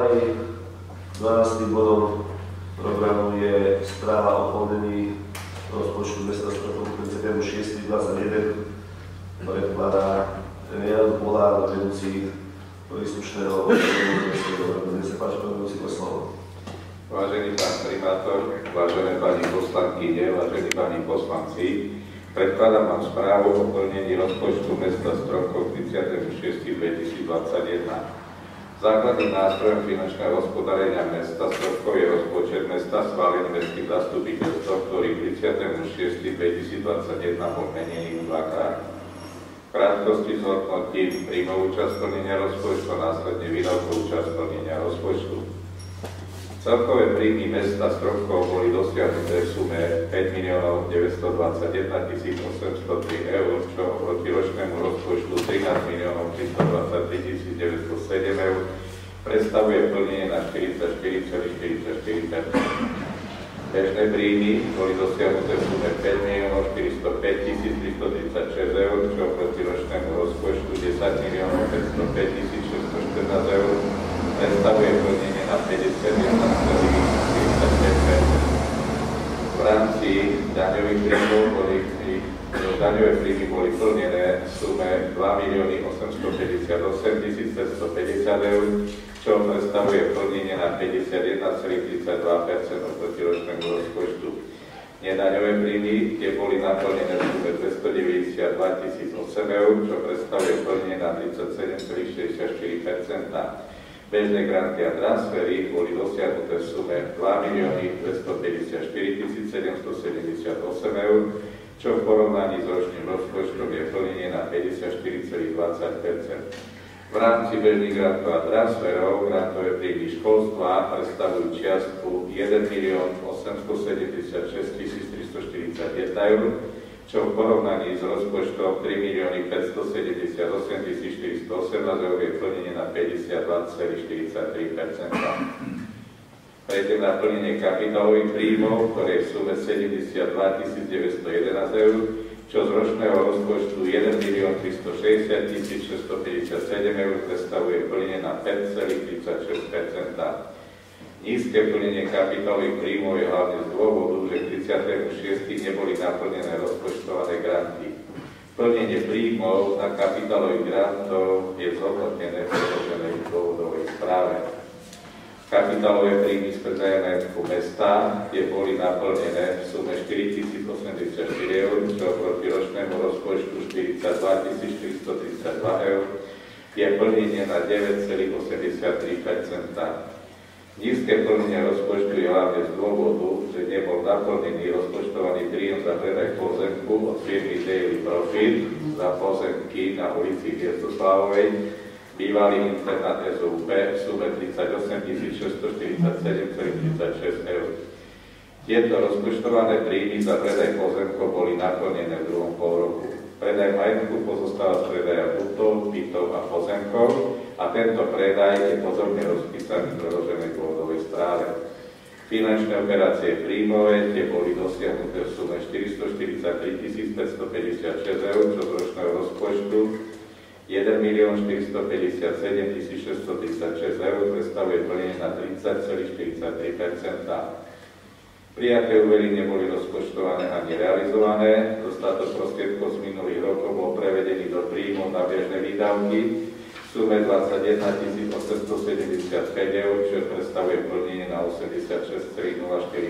Ďalej, 12. bodom programu je správa o plnení rozpočtu mesta Stropkov 31.6.21. Predkladá Jan Polár, vedúci príslušného odboru. Nech sa páči, pán vedúci, slovo. Vážený pán primátor, vážené pani poslankyne, vážení páni poslanci, predkladám vám správu o plnení rozpočtu mesta Stropkov 30.6.2021. Základným nástrojom finančného hospodárenia mesta Stropkov je rozpočet mesta schválený mestským zastupiteľstvom, ktorý 30.6.2021 bol menený dvakrát. V krátkosti zhodnotím príjmovú časť plnenia rozpočtu a následne výdavkovú časť plnenia rozpočtu. Celkové príjmy mesta Stropkov boli dosiahnuté v sume 5 921 803 eur, čo oproti ročnému rozpočtu 13 323 907 eur predstavuje plnenie na 44,44%. Bežné príjmy boli dosiahnuté v sume 5 405 336 eur, čo oproti ročnému rozpočtu 10 505 614 eur predstavuje plnenie na 51,45%. V rámci daňových príjmov daňové príjmy boli plnené v sume 2 858 550 eur, čo predstavuje plnenie na 51,32% oproti ročnému rozpočtu. Nedaňové príjmy, tie boli naplnené v sume 292 008 eur, čo predstavuje plnenie na 37,64%. Bežné granty a transfery boli dosiahnuté v sume 2 254 778 eur, čo v porovnaní s ročným rozpočtom je plnenie na 54,20%. V rámci bežných grantov a transferov grantové príjmy školstva predstavujú čiastku 1 876 341 eur, čo v porovnaní s rozpočtom 3 578 418 eur je plnenie na 52,43%. Prejdem na plnenie kapitálových príjmov, ktoré v sume 72 911 eur, čo z ročného rozpočtu 1 360 657 eur predstavuje plnenie na 5,36%. Nízke plnenie kapitálových príjmov je hlavne z dôvodu, že 30.6. neboli naplnené rozpočtované granty. Plnenie príjmov na kapitálových grantov je zhodnotené v predloženej dôvodovej správe. Kapitálové príjmy z majetku mesta, kde boli naplnené v sume 4 084 eur, čo proti ročnému rozpočtu 42 432 eur, je plnenie na 9,83%. Nízke plnenie rozpočtu je hlavne z dôvodu, že nebol naplnený rozpočtovaný príjem za predaj pozemku od firmy Daily Profit za pozemky na ulici Viestoslavovej, bývalý internát SUP v sume 38 647,36 eur. Tieto rozpočtované príjmy za predaj pozemkov boli naplnené v druhom polroku. Predaj majetku pozostáva z predaja bytov a pozemkov a tento predaj je podrobne rozpísaný v predloženej dôvodovej správe. Finančné operácie príjmové tie boli dosiahnuté v sume 443 556 eur, čo z ročného rozpočtu 1 457 636 eur predstavuje plnenie na 30,43%. Prijaté úvery neboli rozpočtované ani realizované. Dostatok prostriedkov z minulých rokov bol prevedený do príjmov na bežné výdavky v sume 21 875 eur, čo predstavuje plnenie na 86,04%.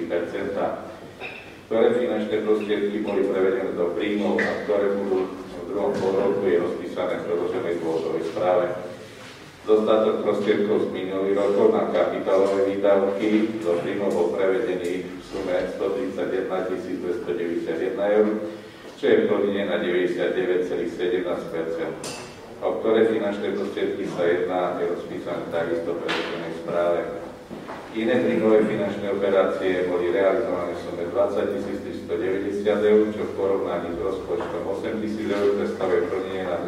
Ktoré finančné prostriedky boli prevedené do príjmov a ktoré budú v druhom polroku je rozpísané v predloženej dôvodovej správe. Dostatok prostriedkov z minulých rokov na kapitálové výdavky do príjmov bol prevedený v sume 131 291 eur, čo je plnenie na 99,17%. O ktoré finančné prostriedky sa jedná, je rozpísané takisto v predloženej správe. Iné príjmové finančné operácie boli realizované v sume 20 390 eur, čo v porovnaní s rozpočtom 8 000 eur predstavuje plnenie na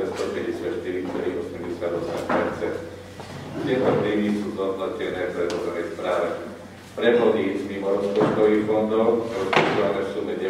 254,88%. Tieto príjmy sú zhodnotené v predloženej správe. Prevody z mimo rozpočtových fondov rozpočtované v sume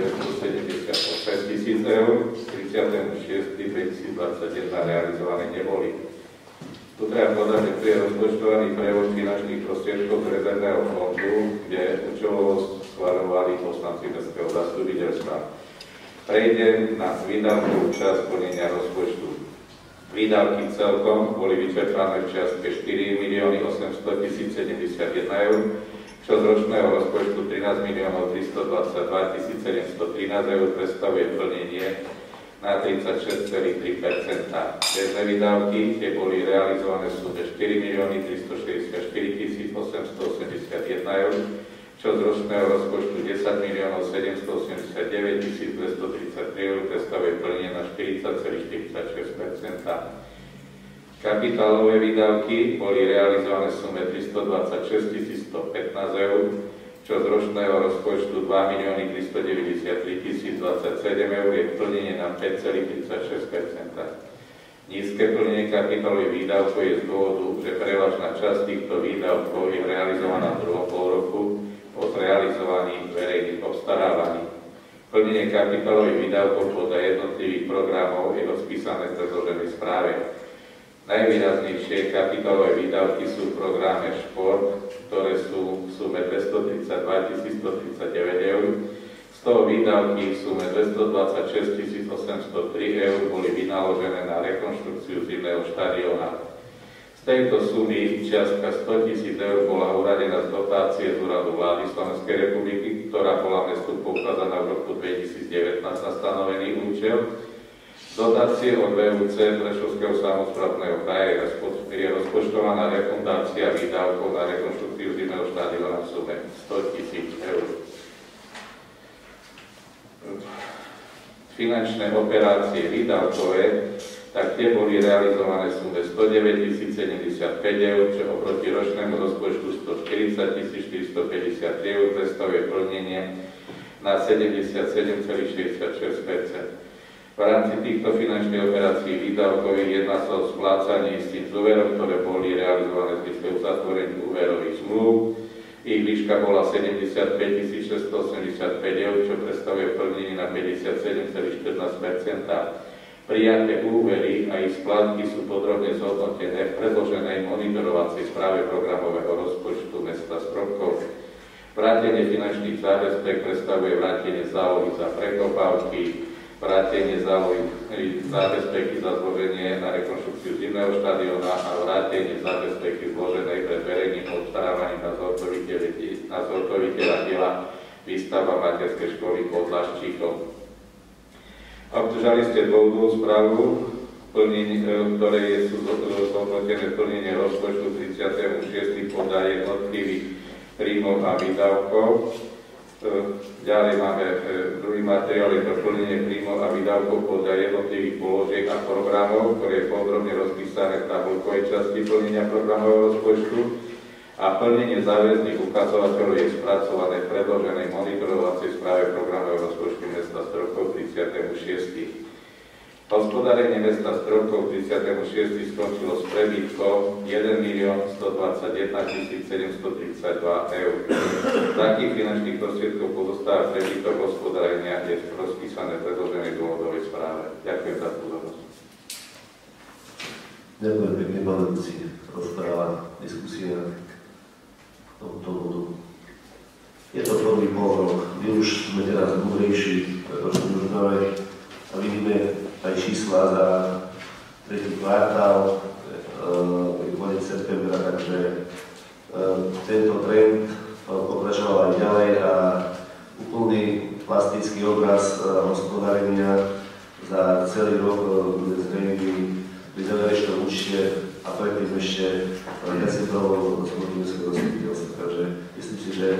978 000 eur z 30.6.2021 realizované neboli. Tu treba povedať, že tu je rozpočtovaný prevod finančných prostriedkov z rezervného fondu, kde účelovosť schvaľovali poslanci mestského zastupiteľstva. Prejdem na výdavkovú časť plnenia rozpočtu. Výdavky celkom boli vyčerpané v čiastke 4 800 071 eur, čo z ročného rozpočtu 13 322 713 eur predstavuje plnenie na 36,3%. Bežné výdavky tie boli realizované v sume 4 364 881 eur, čo z ročného rozpočtu 10 789 233 eur predstavuje plnenie na 40,46%. Kapitálové výdavky boli realizované v sume 326 115 eur, čo z ročného rozpočtu 2 393 027 eur je plnenie na 5,36%. Nízke plnenie kapitálových výdavkov je z dôvodu, že prevažná časť týchto výdavkov je realizovaná v druhom polroku po zrealizovaní verejných obstarávaní. Plnenie kapitálových výdavkov podľa jednotlivých programov je rozpísané v predloženej správe. Najvýraznejšie kapitálové výdavky sú v programe Šport, ktoré sú v sume 232 139 eur. Z toho výdavky v sume 226 803 eur boli vynaložené na rekonštrukciu zimného štadióna. Z tejto sumy čiastka 100 000 eur bola uradená z dotácie z úradu vlády Slovenskej republiky, ktorá bola mestu poukázaná v roku 2019 na stanovený účel. Dotácie od VUC Prešovského samosprávneho kraja je rozpočtovaná refundácia výdavkov na rekonštrukciu zimného štadióna v sume 100 000 eur. Finančné operácie výdavkové, tak tie boli realizované v sume 109 075 eur, čo oproti ročnému rozpočtu 140 453 eur predstavuje plnenie na 77,66%. V rámci týchto finančných operácií výdavkových jedná sa o splácanie istým z úverov, ktoré boli realizované v zmysle uzatvorení úverových zmluv. Ich výška bola 75 685 eur, čo predstavuje plnenie na 57,14%. Prijaté úvery a ich splátky sú podrobne zhodnotené v predloženej monitorovacej správe programového rozpočtu mesta Stropkov. Vrátenie finančných záväzbek predstavuje vrátenie zálohy za prekopávky, vrátenie zábezpeky za zloženie na rekonštrukciu zimného štadióna a vrátenie zábezpeky zloženej pred verejným obstarávaním na zhotoviteľa diela výstavba materskej školy pod Laščíkom. Obdržali ste dôvodovú správu, ktoré sú zhodnotené plnenie rozpočtu 36. podľa jednotlivých príjmov a výdavkov. Ďalej máme druhý materiál, je to plnenie príjmov a výdavkov podľa jednotlivých položiek a programov, ktoré je podrobne rozpísané v tabuľkovej časti plnenia programového rozpočtu a plnenie záväzných ukazovateľov je spracované v predloženej monitorovacej správe programového rozpočtu mesta Stropkov 36. Hospodárenie mesta Stropkov 36. skončilo s prebytkom 1 121 732 eur. Z takých finančných prostriedkov pozostáva prebytok hospodárenia, je rozpísané v predloženej dôvodovej správe. Ďakujem za pozornosť. Ďakujem pekne, pán vedúci. Rozpráva, diskusia tomuto bodu. Je to prvý polrok. My už sme teraz múdrejší, pretože už máme a vidíme aj čísla za tretí kvartál, koniec septembra, takže tento trend pokračoval aj ďalej a úplný plastický obraz hospodárenia za celý rok bude zrejmý pri záverečnom účte a predtým ešte viacej problémov mestského zastupiteľstva. Takže myslím si, že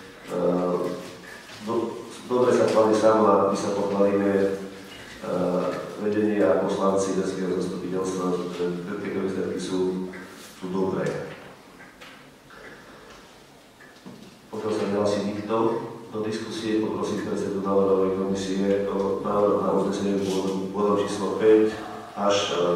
dobre sa chváli sám a my sa pochválime vedenie a poslanci mestského zastupiteľstva, že tieto výsledky sú dobré. Pokiaľ sa nehlasí nikto do diskusie, poprosím predsedu návrhovej komisie o návrh na uznesenie bodom číslo 5 až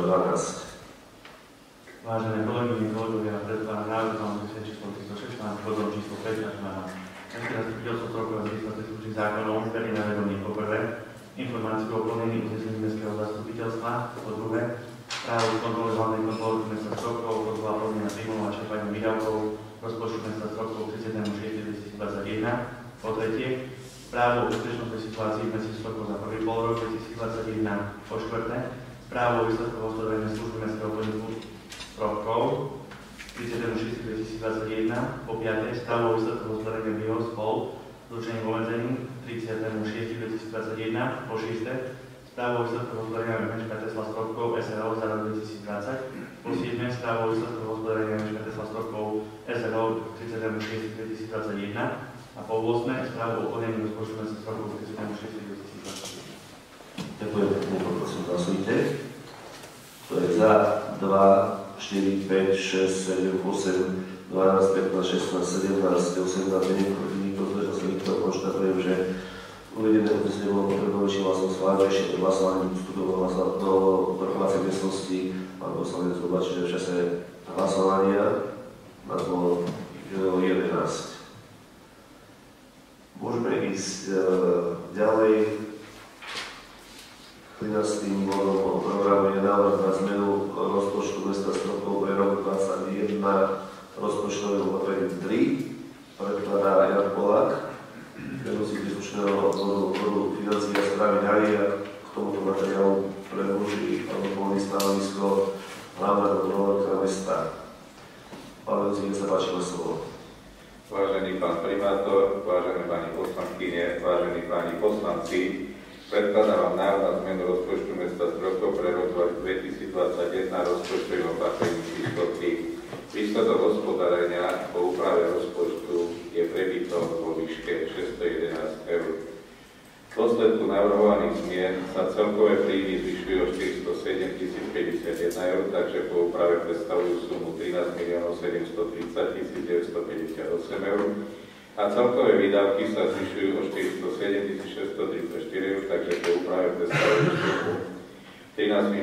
12. Vážené kolegyne, kolegovia, predkladám návrh na uznesenie číslo 316 bodom číslo 5 až 12. Mestské zastupiteľstvo Stropkov legislatívne služby zákonom verejné vedomie po prvé, informáciu o plnení uznesení mestského zastupiteľstva, po druhé, správu kontroly hlavnej kontroly mesta Strokov, kontrola plnenia príjmov a čerpania výdavkov rozpočtu mesta Strokov 31.6.2021. Po tretie, správu o bezpečnostnej situácii v meste Strokov za prvý polrok 2021. Po štvrté, správu o výsledkoch hospodárenia služby mestského podniku Strokov 31.6.2021. Po piaté, správu o výsledkoch hospodárenia BIOS Hall s určením obmedzením 30.6.2021. Po šiesté, správu o výsledkoch hospodárenia Mečka Tesla Strokov SRO za rok 2020. Po siedme, správu o výsledkoch hospodárenia Mečka Tesla Strokov SRO 31.6.2021. A po 8. správu o plnení rozpočtu mesta Strokov 31.6.2021. Ďakujem, poprosím, hlasujte. To je za 2, 4, 5, 6, 7, 8, 12, 15, 16, 17, 18, nikto zdržal sa nikto. Konštatujem, že uvedené uznesenie bolo potrebné väčším hlasom schválené. Ešte pred hlasovaním vstupoval do rokovacej miestnosti pán poslanec Zuba, čiže v čase hlasovania nás bolo 11. Môžeme ísť ďalej. 13. bodom o programu je návrh na zmenu rozpočtu mesta Strokov pre rok 2021 rozpočtové opatrenie 3. Predkladá Jan Polák, vedúci príslušného odboru financií a správy daní, a k tomuto materiálu predloží odborné stanovisko hlavného kontrolóra mesta. Pán vedúci, nech sa páči na slovo. Vážený pán primátor, vážené pani poslankyne, vážení páni poslanci, predkladám vám návrh na zmenu rozpočtu mesta Strokov pre rok 2021 rozpočtovým opatrením číslo 3. Výsledok hospodárenia po úprave rozpočtu je prebytok vo výške 611 eur. V dôsledku navrhovaných zmien sa celkové príjmy zvyšujú o 407 051 eur, takže po úprave predstavujú sumu 13 730 958 eur a celkové výdavky sa zvyšujú o 407 634 eur, takže po úprave predstavujú sumu 13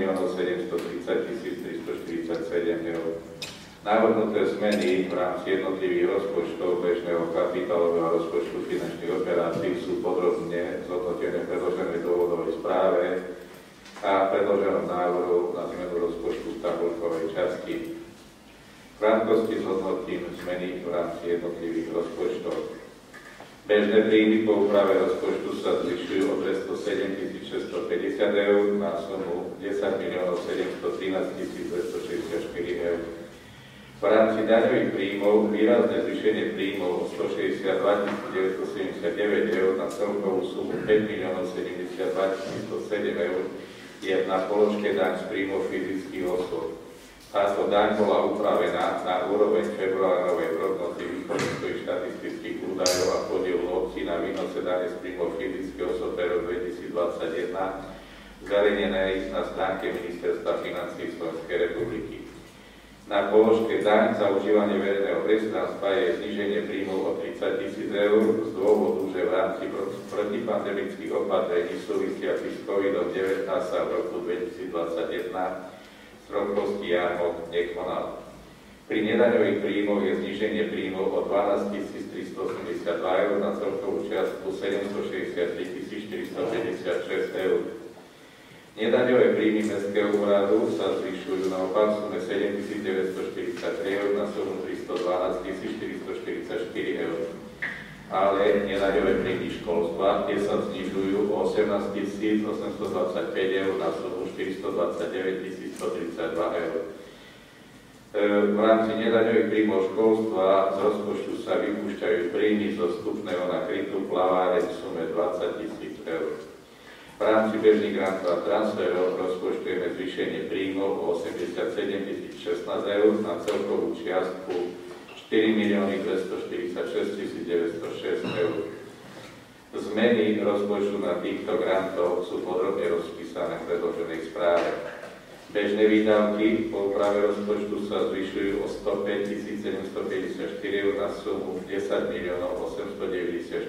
730 347 eur. Navrhnuté zmeny v rámci jednotlivých rozpočtov bežného kapitálového rozpočtu finančných operácií sú podrobne zhodnotené v predloženej dôvodovej správe a predloženom návrhu na zmenu rozpočtu v tabuľkovej časti. V krátkosti zhodnotím zmeny v rámci jednotlivých rozpočtov. Bežné príjmy po úprave rozpočtu sa zvyšujú o 207 650 eur na sumu 10 713 264 eur. V rámci daňových príjmov výrazné zvýšenie príjmov o 162 979 eur na celkovú sumu 5 072 107 eur je na položke daň z príjmov fyzických osôb. Táto daň bola upravená na úroveň februárovej prognozy východných štatistických údajov a podielu obcí na výnose dane z príjmov fyzických osôb pre rok 2021 zverejnenej na stránke Ministerstva financií Slovenskej republiky. Na položke daň za užívanie verejného priestranstva je zníženie príjmov o 30 000 eur z dôvodu, že v rámci protipandemických opatrení súvisiacich s COVID-19 sa v roku 2021 strokovský jarmok nekonal. Pri nedaňových príjmoch je zníženie príjmov o 12 382 eur na celkovú čiastku 763 456 eur. Nedaňové príjmy Mestského úradu sa zvyšujú naopak v sume 7 943 eur na sumu 312 444 eur. Ale nedaňové príjmy školstva tie sa znižujú o 18 825 eur na sumu 429 132 eur. V rámci nedaňových príjmov školstva z rozpočtu sa vypúšťajú príjmy zo vstupného na krytú plaváreň v sume 20 000 eur. V rámci bežných grantov a transferov rozpočtujeme zvýšenie príjmov o 87 016 eur na celkovú čiastku 4 246 906 eur. Zmeny rozpočtu na týchto grantov sú podrobne rozpísané v predloženej správe. Bežné výdavky po úprave rozpočtu sa zvyšujú o 105 754 eur na sumu 10 894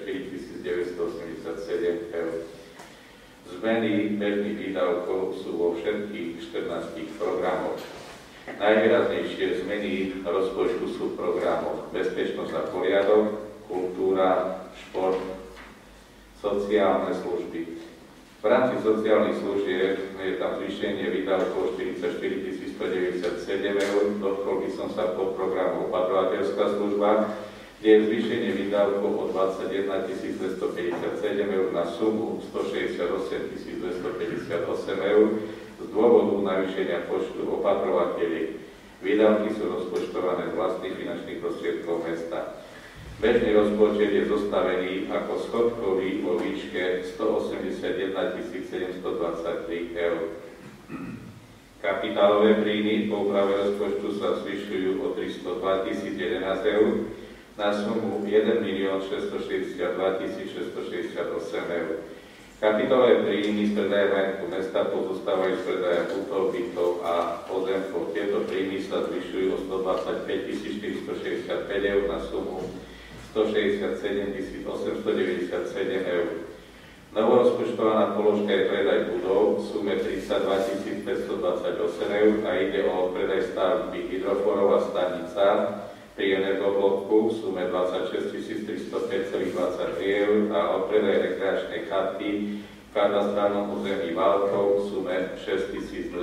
987 eur. Zmeny bežných výdavkov sú vo všetkých 14 programoch. Najvýraznejšie zmeny rozpočtu sú v programoch Bezpečnosť a poriadok, Kultúra, Šport, Sociálne služby. V rámci sociálnych služieb je tam zvýšenie výdavkov 44 197 eur, dotkol by som sa pod programu opatrovateľská služba, kde je zvýšenie výdavkov o 21 257 eur na sumu 168 258 eur z dôvodu navýšenia počtu opatrovateľiek. Výdavky sú rozpočtované z vlastných finančných prostriedkov mesta. Bežný rozpočet je zostavený ako schodkový vo výške 181 723 eur. Kapitálové príjmy po úprave rozpočtu sa zvyšujú o 302 011 eur na sumu 1 662 668 eur. Kapitálové príjmy z predaja majetku mesta pozostávajú z predaja budov, bytov a pozemkov. Tieto príjmy sa zvyšujú o 125 465 eur na sumu 167 897 eur. Novorozpočtovaná položka je predaj budov v sume 32 528 eur a ide o predaj stavby hydroforová stanica pri energobloku v sume 26 305,23 eur a o predaj rekreačnej chaty v katastrálnom území Válkov v sume 6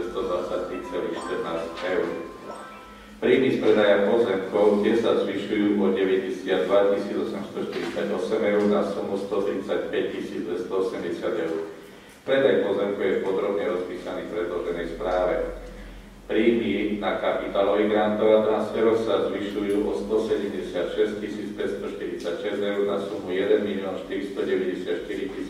223,14 eur. Príjmy z predaja pozemkov tie sa zvyšujú o 92 848 eur na sumu 135 280 eur. Predaj pozemkov je podrobne rozpísaný v predloženej správe. Príjmy na kapitálový grantov a transferov sa zvyšujú o 176 546 eur na sumu 1 494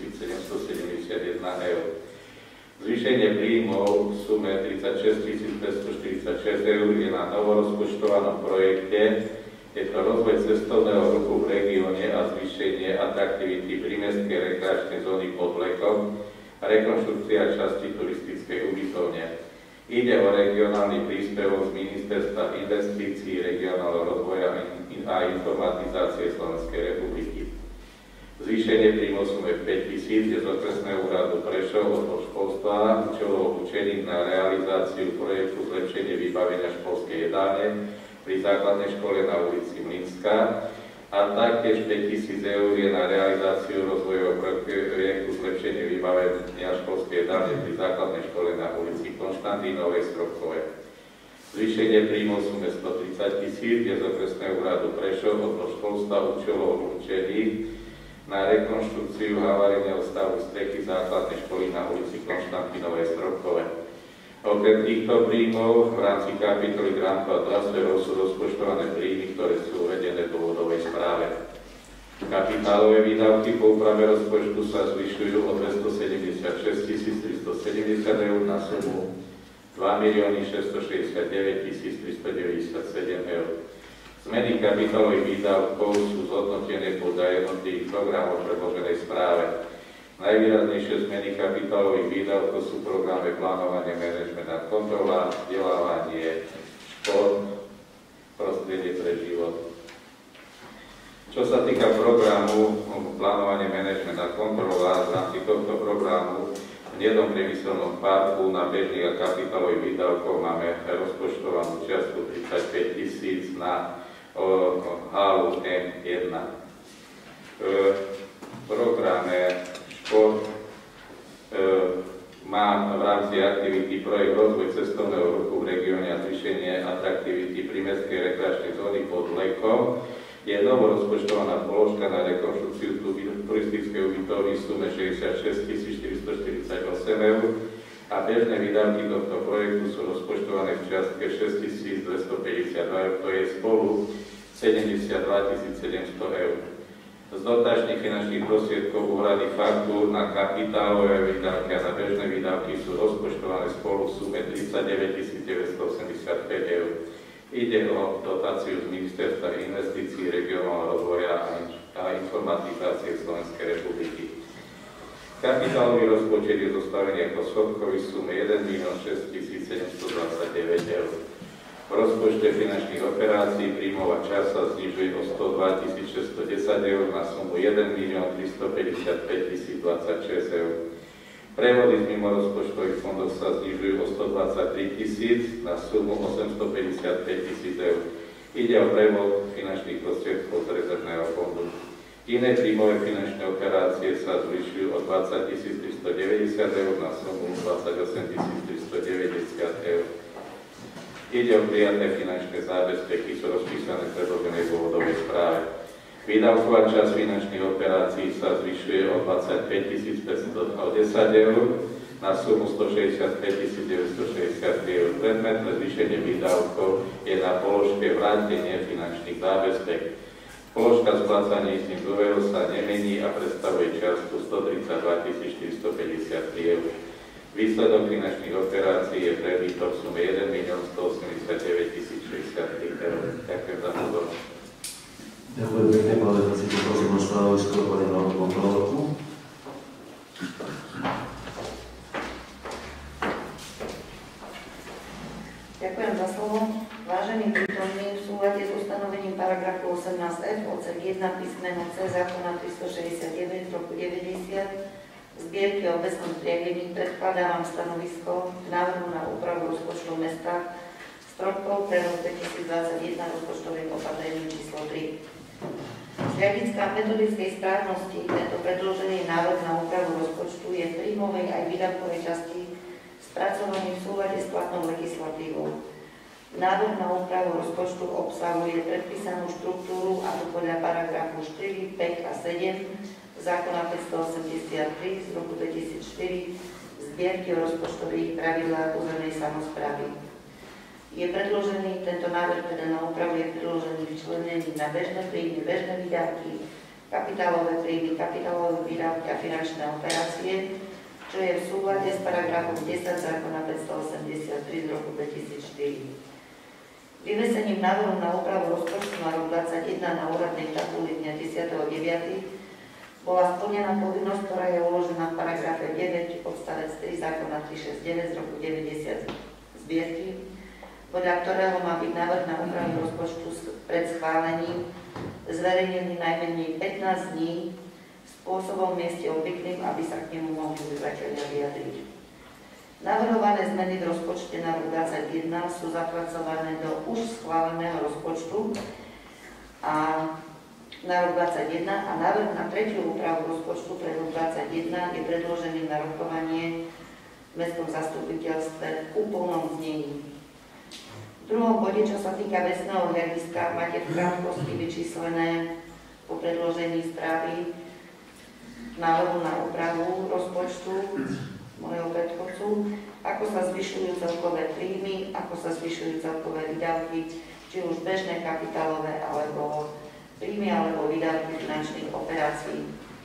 771 eur. Zvýšenie príjmov v sume 36 546 eur je na novorozpočtovanom projekte. Je to rozvoj cestovného ruchu v regióne a zvýšenie atraktivity prímestskej rekreačnej zóny pod Vlekom a rekonštrukcia časti turistickej ubytovne. Ide o regionálny príspevok z Ministerstva investícií, regionálneho rozvoja a informatizácie Slovenskej republiky. Zvýšenie príjmov sume 5 000 je z okresného úradu Prešov od školstva účelovo určených na realizáciu projektu zlepšenie vybavenia školskej jedálne pri základnej škole na ulici Mlynská a taktiež 5 000 eur je na realizáciu rozvojového projektu zlepšenie vybavenia školskej jedálne pri základnej škole na ulici Konštantínovej Stropkovej. Zvýšenie príjmov sume 130 000 je z okresného úradu Prešov od školstva účelovo určených na rekonštrukciu havarijného stavu strechy základnej školy na ulici Konštantínovej Stropkovej. Okrem týchto príjmov v rámci kapitoly grantov a transferov sú rozpočtované príjmy, ktoré sú uvedené v dôvodovej správe. Kapitálové výdavky po úprave rozpočtu sa zvyšujú o 276 370 eur na sumu 2 669 397 eur. Zmeny kapitálových výdavkov sú zhodnotené podľa jednotlivých programov v predloženej správe. Najvýraznejšie zmeny kapitálových výdavkov sú programy plánovanie, manažment a kontrola, vzdelávanie, šport, prostredie pre život. Čo sa týka programu plánovanie, manažment a kontrola, v rámci tohto programu v jednom priemyselnom parku na bežných a kapitálových výdavkov máme rozpočtovanú čiastku 35 000 na hálu M1. V programe šport má v rámci aktivity projekt rozvoj cestovného ruchu v regióne a zvýšenie atraktivity prímestskej rekreačnej zóny pod Vlekom. Je novorozpočtovaná položka na rekonštrukciu turistickej ubytovny v sume 66 448 eur a bežné výdavky tohto projektu sú rozpočtované v čiastke 6 252 eur, to je spolu 72 700 eur. Z dotačných finančných prostriedkov úhrady faktúr na kapitálové výdavky a na bežné výdavky sú rozpočtované spolu v sume 39 985 eur. Ide o dotáciu z Ministerstva investícií, regionálneho rozvoja a informatizácie Slovenskej republiky. Kapitálový rozpočet je zostavený ako schodkový v sume 1 6 729 eur. V rozpočte finančných operácií príjmová časť sa znižuje o 102 610 eur na sumu 1 355 026 eur. Prevody z mimorozpočtových fondov sa znižujú o 123 000 na sumu 855 000 eur. Ide o prevod finančných prostriedkov z rezervného fondu. Iné príjmové finančné operácie sa zvyšujú o 20 390 eur na sumu 28 390 eur. Ide o prijaté finančné zábezpeky, sú rozpísané v predloženej dôvodovej správe. Výdavková časť finančných operácií sa zvyšuje o 25 510 eur na sumu 165 960 eur. Predmetné zvýšenie výdavkov je na položke vrátenie finančných zábezpek. Položka splácanie istým dôverov sa nemení a predstavuje čiastku 132 453 eur. Výsledok finančných operácií je prebytok v sume 1 189 063 eur. Ďakujem za pozornosť. Ďakujem pekne, pán vedúci, poprosím o stanovisko pani hlavnú kontrolorku. Ďakujem za slovo. Vážení prítomní, v súlade s ustanovením paragrafu 18f odsek 1 písmeno C zákona 369 z roku 90 zbierky o obecnom triedení predkladávam stanovisko k návrhu na úpravu rozpočtu mesta stropkov pre rok 2021 rozpočtovým opatrením číslo 3. Z hľadiska metodickej správnosti tento predložený návrh na úpravu rozpočtu je v príjmovej aj výdavkovej časti spracovaný v súlade s platnou legislatívou. Návrh na úpravu rozpočtu obsahuje predpísanú štruktúru, a to podľa paragrafu 4, 5 a 7 zákona 583 z roku 2004 zbierky o rozpočtových pravidlách územnej samosprávy. Je predložený, tento návrh teda na úpravu je predložený včlenený na bežné príjmy, bežné výdavky, kapitálové príjmy, kapitálové výdavky a finančné operácie, čo je v súlade s paragrafom 10 zákona 583 z roku 2004. Vyvesením návrhu na úpravu rozpočtu na rok 2021 na úradnej tabuli dňa 10.9. bola splnená povinnosť, ktorá je uložená v paragrafe 9 odstavec 3 zákona 369 z roku 90 zbierky, podľa ktorého má byť návrh na úpravu rozpočtu pred schválením zverejnený najmenej 15 dní spôsobom mieste obvyklým, aby sa k nemu mohli obyvateľia vyjadriť. Navrhované zmeny v rozpočte na rok 2021 sú zapracované do už schváleného rozpočtu a na rok 2021 a návrh na tretiu úpravu rozpočtu pre rok 2021 je predložený na rokovanie v mestskom zastupiteľstve v úplnom znení. V druhom bode, čo sa týka vecného hľadiska, máte v krátkosti vyčíslené po predložení správy návrhu na úpravu rozpočtu mojho predchodcu, ako sa zvyšujú celkové príjmy, ako sa zvyšujú celkové výdavky, či už bežné kapitálové alebo príjmy alebo výdavky finančných operácií.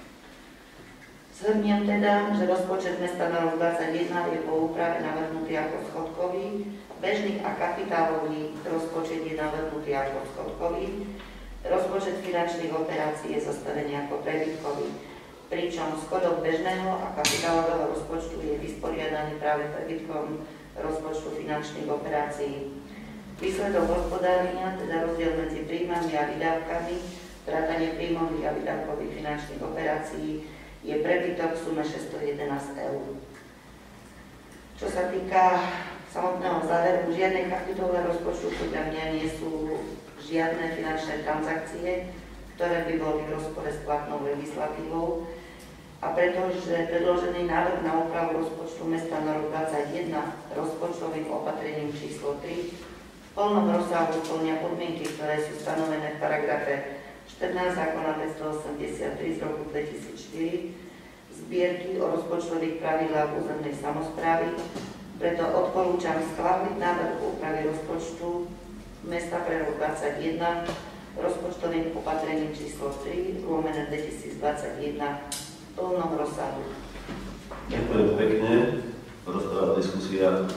Zhrniem teda, že rozpočet mesta na rok 2021 je po úprave navrhnutý ako schodkový, bežný a kapitálový rozpočet je navrhnutý ako schodkový, rozpočet finančných operácií je zostavený ako prebytkový, pričom schodok bežného a kapitálového rozpočtu je vysporiadaný práve prebytkom rozpočtu finančných operácií. Výsledok hospodárenia, teda rozdiel medzi príjmami a výdavkami, vrátane príjmových a výdavkových finančných operácií, je prebytok v sume 611 eur. Čo sa týka samotného záveru, žiadne kapitolové rozpočtu podľa mňa nie sú žiadne finančné transakcie, ktoré by boli v rozpore s platnou legislatívou, a pretože predložený návrh na úpravu rozpočtu mesta na rok 2021 rozpočtovým opatrením číslo 3 v plnom rozsahu spĺňa podmienky, ktoré sú stanovené v paragrafe 14 zákona 583 z roku 2004 zbierky o rozpočtových pravidlách územnej samosprávy, preto odporúčam schváliť návrh úpravy rozpočtu mesta pre rok 2021 rozpočtovým opatrením číslo 3/2021 v plnom rozsahu. Ďakujem pekne. Rozpráva, diskusia.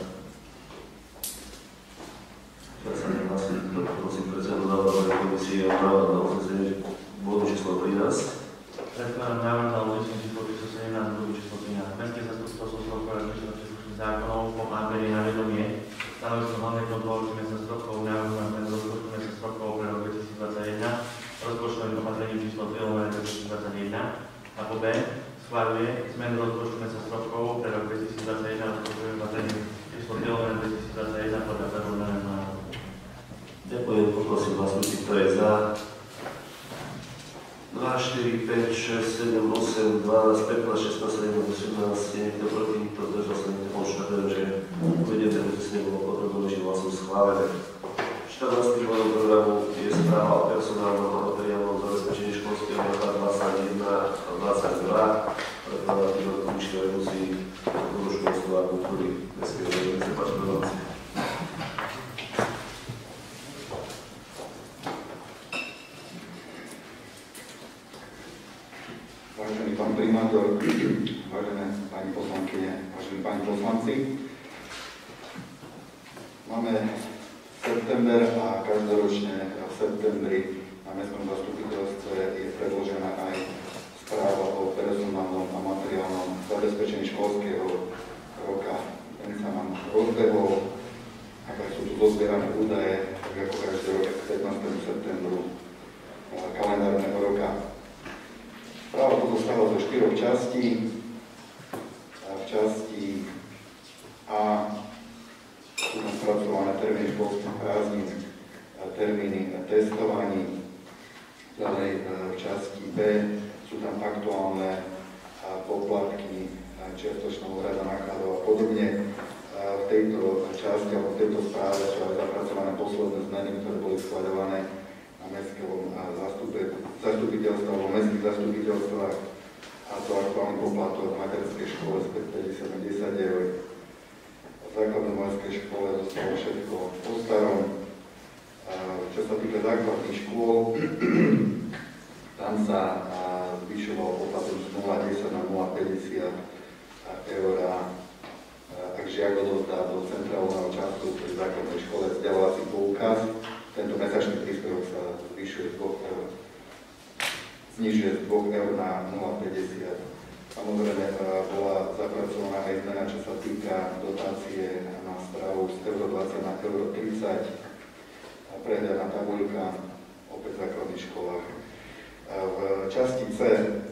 Ja sa nehlasím, prosím predsedu návrhovej komisie o návrh na uznesenie bodu číslo 13. Predkladám návrh na uznesenie číslo 17 bodu číslo 13. Mestské zastupstvo Slovenského príslušných zákonov po nábere na vedomie stanovisko hlavnej kontrolky mesta Stropkov návrhu na zmenu rozpočtu mesta Stropkov pre rok 2021 rozpočtovým opatrením číslo 3/2021 a po B schváľuje zmenu rozpočtu mesta Stropkov pre rok 2021 rozpočtovým opatrením číslo 3/2021 podľa predloženého návrhu. Ďakujem, poprosím hlasujte, kto je za. 2, 4, 5, 6, 7, 8, 12, 15, 16, 17, 18, niekto proti, nikto zdržal sa, nikto počítajú, že uvedené uznesenie bolo potrebné, že hlasom schválené. 14. bodom programu je správa o personálnom a materiálnom zabezpečení školského roka 21 a 22. Predkladateľ Komisia vedúci odboru školstva a kultúry Mestskej organizácie Paštorovci. Vážený pán primátor, vážené pani poslankyne, vážení páni poslanci, máme september a každoročne v septembri na mestskom zastupiteľstve je predložená aj správa o personálnom a materiálnom zabezpečení školského roka. Ten sa nám rozbehol, ako sú tu zozbierané údaje, tak ako každý rok k 15. septembru kalendárneho roka. Správa pozostáva zo 4 častí. V časti A sú tam spracované termíny školských prázdnin, termíny testovaní. Ďalej v časti B sú tam aktuálne poplatky, čiastočná úhrada nákladov a podobne. V tejto časti alebo v tejto správe sú aj zapracované posledné zmeny, ktoré boli schvaľované na mestskom zastupiteľstve alebo mestských zastupiteľstvách, a to aktuálny poplatok v materskej škole z 50 na 10 eur. V základnej materskej škole zostalo všetko po starom. Čo sa týka základných škôl, tam sa zvyšoval poplatok z 0,10 na 0,50 eur. Ak žiak odovzdá do centrálneho času pri základnej škole vzdelávací poukaz, tento mesačný príspevok sa znižuje z 2 eur na 0,50. Samozrejme bola zapracovaná aj zmena, čo sa týka dotácie na stravu z euro 20 na euro 30. Prehľadná tabuľka opäť v základných školách. V časti C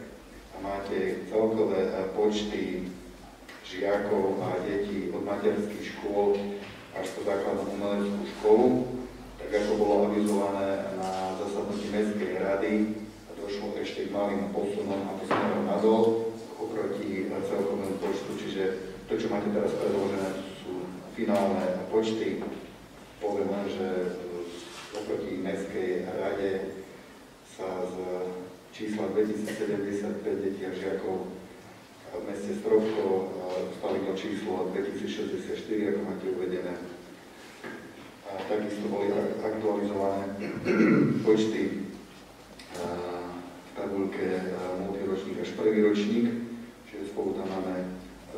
máte celkové počty žiakov a detí od materských škôl až po základnú umeleckú školu. Tak ako bolo avizované na zasadnutí Mestskej rady, došlo ešte k malým posunom a to smerom nadol oproti celkovému počtu, čiže to, čo máte teraz predložené, sú finálne počty. Poviem len, že oproti Mestskej rade sa z čísla 2075 detí a žiakov v meste Stropkov stavilo číslo 2064, ako máte uvedené. A takisto boli aktualizované počty v tabuľke multiročník až prvý ročník, čiže spolu tam máme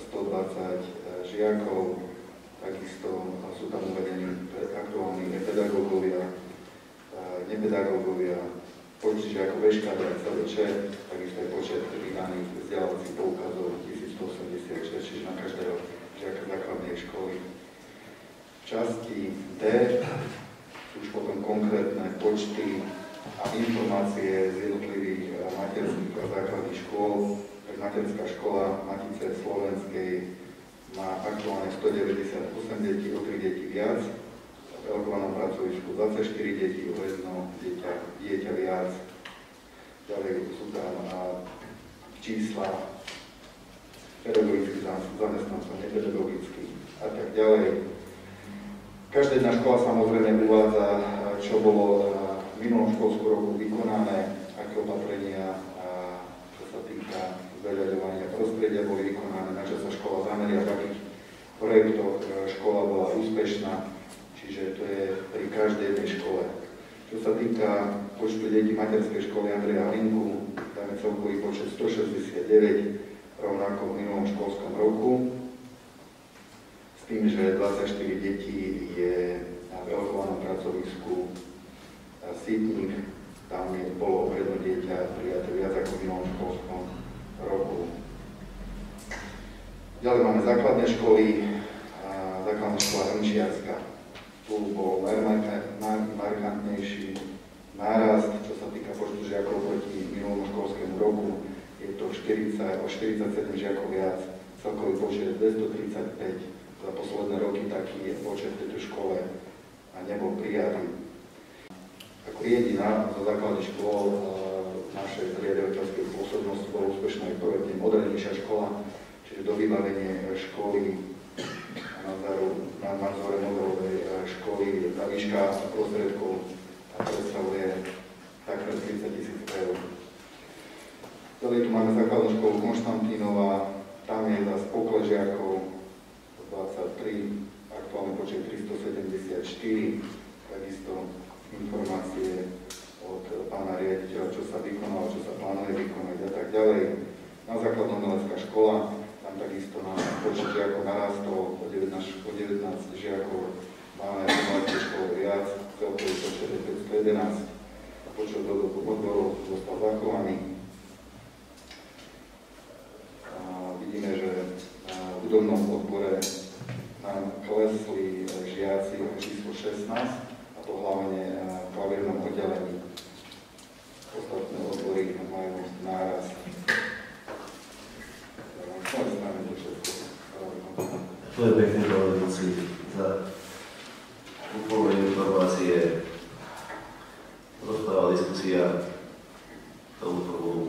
120 žiakov, takisto sú tam uvedení aktuálni pedagógovia, nepedagógovia, počty žiakov VŠKD a CVČ, takisto je počet vydaných vzdelávacích poukazov 1186, čiže na každého žiaka základnej školy. V časti D sú už potom konkrétne počty a informácie z jednotlivých materských a základných škôl. Materská škola Matice Slovenskej má aktuálne 198 detí, o 3 deti viac. V elokovanom pracovisku 24 detí, o 1 dieťa viac. Ďalej sú tam čísla pedagogických zamestnancov, nepedagogických a tak ďalej. Každá jedna škola samozrejme uvádza, čo bolo v minulom školskom roku vykonané, aké opatrenia, čo sa týka zveľaďovania prostredia, boli vykonané, na čo sa škola zameria, v akých projektoch škola bola úspešná, čiže to je pri každej jednej škole. Čo sa týka počtu detí materskej školy Andreja Hlinku, tam je celkový počet 169, rovnako v minulom školskom roku, s tým, že 24 detí je na veľkovanom pracovisku Sýtnik, tam bolo o jedno dieťa prijaté viac ako v minulom školskom roku. Ďalej máme základné školy, základná škola Hrnčiarska. Tu bol najmarkantnejší nárast, čo sa týka počtu žiakov proti minulomu školskému roku. Je to 47 žiakov viac, celkový počet 235. Za posledné roky taký je počet v tejto škole a nebol prijatý. Ako jediná zo základných škôl našej zriadenej úspešnej projekte Modernejšia škola, čiže do vybavenie školy na nadzore modelovej školy. Tá výška prostriedkov predstavuje takmer 30 000 eur. Ďalej tu máme základnú školu Konštantínova, tam je zase pokles žiakov 23, aktuálny počet 374, takisto informácie od pána riaditeľa, čo sa vykonalo, čo sa plánuje vykonať a tak ďalej. Na základno-umelecká škola, tam takisto nám počet žiakov narastol o 19 žiakov, máme v umeleckej škole viac, celkový počet je 511, počet odborov zostal zachovaný. Vidíme, že v hudobnom odbore nám klesli žiaci o číslo 16, a to hlavne v klavírnom oddelení. Ostatné odbory majú nárast. To je pekné dovedúci za úplné informácie. Rozpráva diskusia tomuto bodu.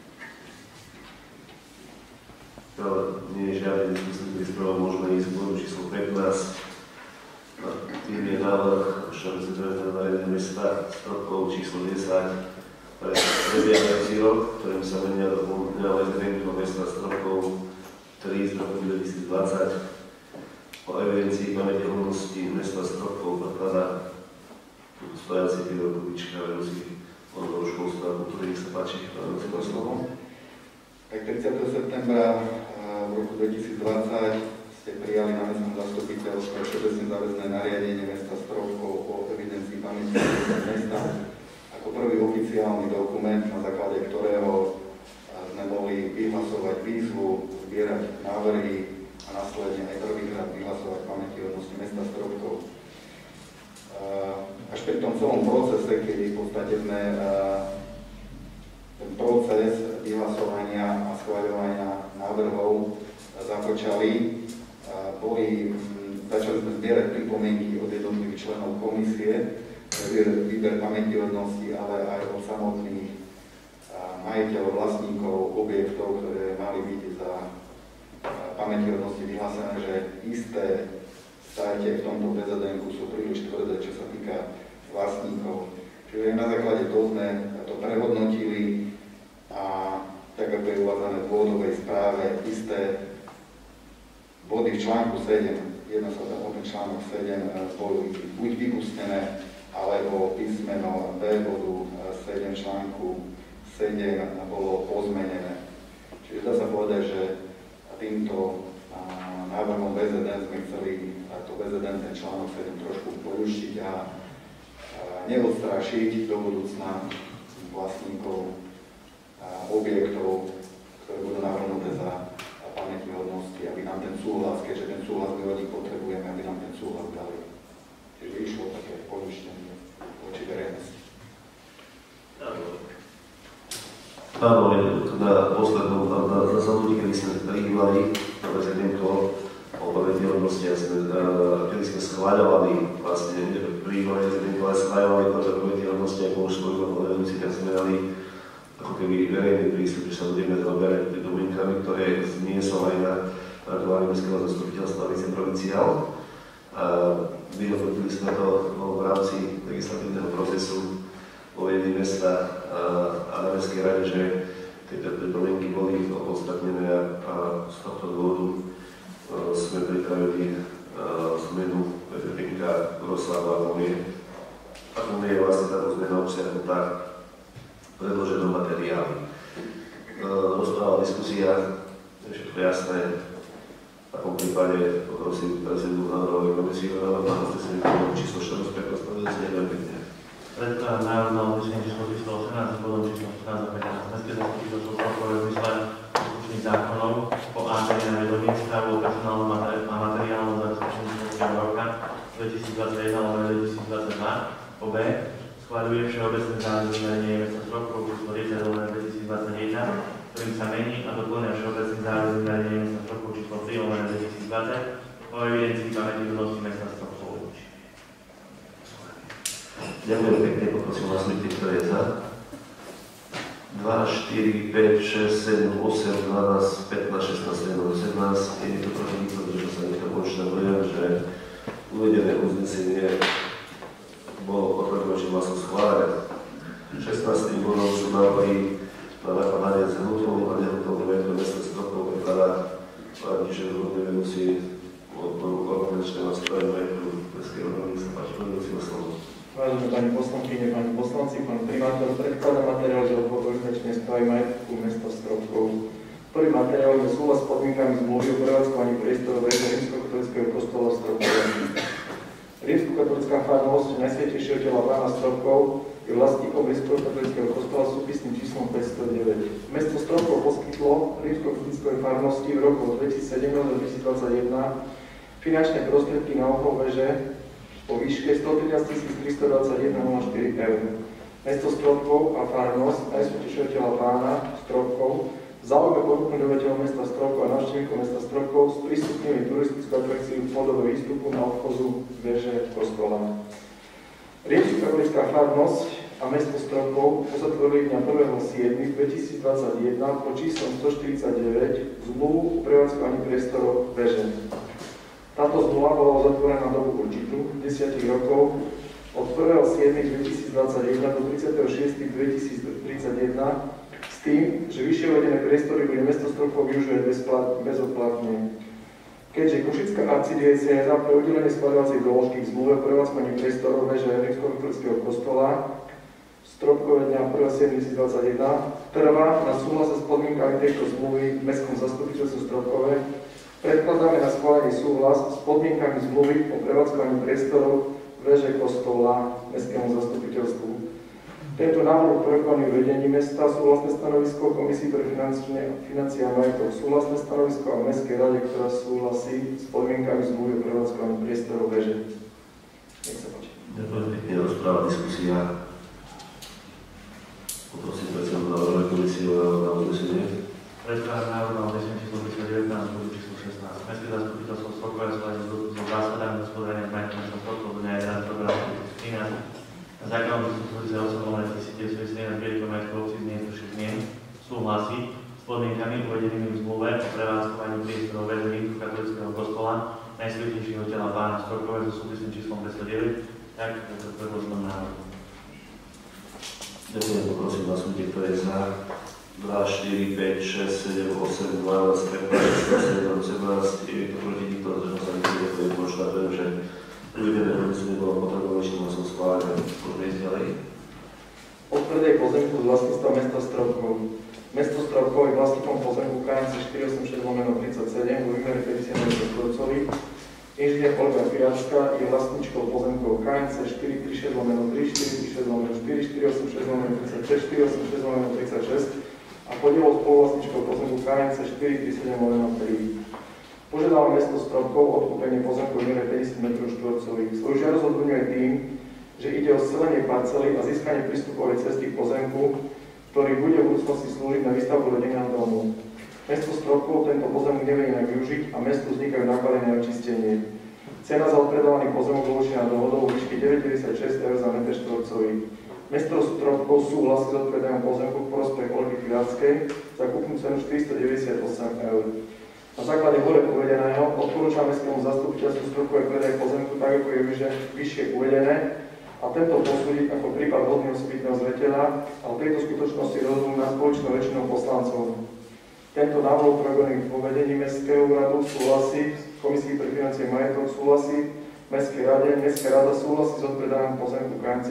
Nie je žiadny diskusný príspevok, môžeme ísť k bodu číslo 15. Tým je návrh všeobecného nariadenia mesta stropkov číslo 10 pre prebiehajúci rok, ktorým sa menia doplňové zriadenie mesta stropkov 3 z roku 2020. O evidencii pamätihodnosti mesta stropkov predkladá stojací Piro Kubička, vedúci odboru školstva a kultúry. Nech sa páči, pán slovo. Tak 30. septembra v roku 2020 ste prijali na mestnom zastupiteľstve všeobecne záväzné nariadenie mesta Stropkov o evidencii pamäti mesta ako prvý oficiálny dokument, na základe ktorého sme mohli vyhlasovať výzvu, zbierať návrhy a následne aj prvýkrát vyhlasovať pamätihodnosti mesta Stropkov. Až pri tom celom procese, keď v podstate sme ten proces vyhlasovania a schvaľovania návrhov započali. Začali sme zbierať pripomienky od jednotlivých členov komisie, výber pamätihodnosti, ale aj od samotných majiteľov, vlastníkov objektov, ktoré mali byť za pamätihodnosti vyhlásené, že isté státe v tomto prezidentku sú príliš tvrdé, čo sa týka vlastníkov. Čiže na základe toho sme to prehodnotili a tak ako je uvádzané v dôvodovej správe, isté body v článku 7, jedno sa tam o ten článok 7 boli buď vypustené, alebo písmeno B bodu 7 článku 7 bolo pozmenené. Čiže dá sa povedať, že týmto návrhom BZN sme chceli to BZN ten článok 7 trošku porušiť a neodstrašiť do budúcna vlastníkov objektov, ktoré budú navrhnuté za pamätihodnosti, aby nám ten súhlas, keďže ten súhlas my od nich potrebujeme, aby nám ten súhlas dali. Čiže išlo také porušenie voči verejnosti. Áno, na poslednom zasadnutí, kedy sme prijímali prezidentov o pamätihodnosti a kedy sme schváľovali, vlastne prijímali prezidentov, ale schváľovali pamätihodnosti ako už spojilo vedúci, tak sme dali ako keby verejný prístup, že sa budeme zaoberať pripomienkami, ktoré zniesol aj na aktuálne mestského zastupiteľstva viceprovinciál. Vyhodnotili sme to v rámci legislatívneho procesu vo vedení mesta a na mestskej rade, že tieto pripomienky boli opodstatnené a z tohto dôvodu sme pripravili zmenu Petrika Roslava Movie. A to je vlastne táto zmena obsiahnutá predloženom materiáli. Rozpráva diskusia, je všetko jasné. V takom prípade poprosím predsedu návrhovej komisie na stresení číslo 14 prekostavedec, ďakujem pekne. Predkladám návrh na odlišenie číslo 18 bodom číslo 14 a 15. Mestské zastupiteľstvo Stropkov vyslať príslušných zákonov po A3 na vedomie správu o personálnom a materiálnom zabezpečení školského roka 2021-2022. Po B schvaľuje všeobecné záväzné nariadenie mesta Stropkov číslo 10/2021, ktorým sa mení a doplňa všeobecné záväzné nariadenie mesta Stropkov číslo 3/2020 o evidencii pamätihodnosti mesta Stropkov. Ďakujem pekne, poprosím vás, kto je za. 2, 4, 5, 6, 7, 8, 12, 15, 16, 17, 18. Je to proti nikto, že sa niekto konštatuje, že uvedené uznesenie bolo potrebujúčim hlasom schválené. 16. bodom sú návrhy na napadanie s hnutovým a nehnutovým majetkom mesta Stropkov prekladá František Zhodný vedúci odboru organizačného stroja majetku Mestskej rovnováhy. Sa páči, vedúci na slovo. Vážené pani poslankyne, pani poslanci, pán primátor, predkladá materiál z odboru organizačného stroja majetku mesta Stropkov. Prvý materiál je súhlas s podmienkami zmluvy o prevádzkovaní priestorov rímskokatolického kostola v Stropkove. Rímskokatolická farnosť Najsvätejšieho tela Pána Stropkov je vlastníkom rímskokatolického kostola s súpisným číslom 509. Mesto Stropkov poskytlo rímskokatolíckej farnosti v roku 2017 a 2021 finančné prostriedky na obnovu veže po výške 113 321,04 eur. Mesto Stropkov a farnosť Najsvätejšieho tela Pána Stropkov v záujme ponúknuť obyvateľom mesta Stropkov a návštevníkov mesta Stropkov sprístupnili turistickú atrakciu v podobe výstupu na obchodu veže kostola. Rímskokatolická farnosť a mesto Stropkov uzatvorili na 1.7.2021 pod číslom 149 zmluvu o prevádzkovaní priestorov veže. Táto zmluva bola uzatvorená na dobu určitú 10 rokov od 1.7.2021 do 36.2031 s tým, že vyššie uvedené priestory bude mesto Stropkov využívať bezodplatne. Keďže Košická arcidiecéza pre udelenie schvaľovacej doložky v zmluve o prevádzkovaní priestorov veže rímskokatolického kostola Stropkove dňa 1.7.2021 trvá na súhlase s podmienkami tejto zmluvy v mestskom zastupiteľstve Stropkove, predkladáme na schválenie súhlas s podmienkami zmluvy o prevádzkovaní priestorov veže kostola mestskému zastupiteľstvu. Tento návrh projektovaný vedení mesta, súhlasné stanovisko Komisii pre financie a majetok, súhlasné stanovisko a Mestskej rade, ktorá súhlasí s podmienkami zmluvy o prevádzkovaní priestorov veže. Nech sa páči. Ďakujem pekne, rozpráva, diskusia. Poprosím predsedu návrhovej komisie na uznesenie. Predkladám návrh na uznesenie číslo 219, bodu číslo 16. Mestské zastupiteľstvo Stropkov so zásadami hospodárenia s majetkom mesta Stropkov do dňa 11. februára 2013 na základu 1941 zbierky majetku obcí z nejmenších zmien súhlasí s podmienkami uvedenými v zmluve o prevádzkovaní priestorov veže rímskokatolického kostola Najsvätejšieho tela Pána Stropkov so súpisným číslom 509, tak ako to predloženom návrhu. Ďakujem, poprosím vás, kto je za 2, 4, 5, 6, 7, 8, 12, 15, 16, 17, je to proti nikto, že sa nikto konštatujem, že uvedené uznesenie bolo potrebujúčim hlasom schválené. Môžeme ísť ďalej. Odpredaj pozemku z vlastníctva mesta Stropkov. Mesto Stropkov je vlastníkom pozemku KNC 486/37 vo výmere 50 m². Inžinier Olga Piráčka je vlastníčkou pozemkov KNC 436/3, 436/4, 486/36, 486/36 a podielou spoluvlastníčkou pozemku KNC 437/3. Požiadalo mesto Stropkov o odkúpenie pozemku v miere 50 m². Svoju žiadosť odvodňuje tým, že ide o scelenie parcely a získanie prístupovej cesty k pozemku, ktorý bude v budúcnosti slúžiť na výstavbu rodinného domu. Mesto Stropkov tento pozemok nevie inak využiť a mestu vznikajú náklady na očistenie. Cena za odpredávaný pozemok bol určená dohodou vo výške 9,96 eur za metr štvorcový. Mesto Stropkov súhlasí s odpredajom pozemku v prospech Olgy Piráckej za kúpnu cenu 498 eur. Na základe hore uvedeného odporúča mestskému zastupiteľstvu Stropkové predaj pozemku tak, ako je vyššie uvedené, a tento posúdiť ako prípad hodný osobitného zreteľa a v tejto skutočnosti rozhodnúť na spoločnou väčšinou poslancov. Tento návrh programu vo vedení Mestského úradu súhlasí, Komisii pre financie a majetok súhlasí, Mestskej rade, Mestská rada súhlasí s odpredaním pozemku KNC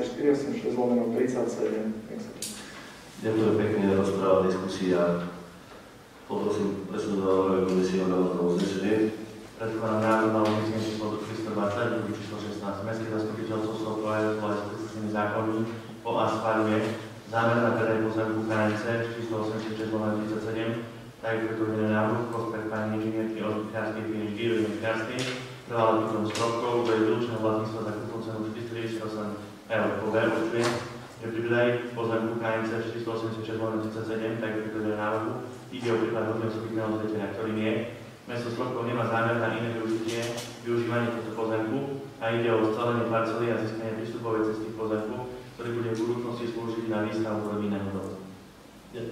486/37. Ďakujem pekne, rozpráva, diskusia. Poprosím predsedu návrhovej komisie o návrh na uznesenie. Predkladám návrh na uznesenie číslo 320, bodu číslo 16. Mestské zastupiteľstvo Stropkov s príslušnými zákonmi po schvaľuje zámer na predaj pozemku KNC číslo 86/37, tak je predložený návrh v prospech pani inžinierky Olgy Piráckej PhD rodiny Piráckej, trvalá bytom Stropkov, bude vylúčené vlastníctvo za kúpnu cenu 498 eur. Určuje, že pri predaji pozemku KNC 486/37, tak je predložený návrhu, ide o príklad hodného osobitného zreteľa, ktorým je mesto Stropkov nemá zámer na iné využívanie tohto pozemku a ide o scelenie parcely a získanie prístupovej cesty k pozemku, ktorý bude v budúcnosti slúžiť na výstavbu rodinného domu. Ďakujem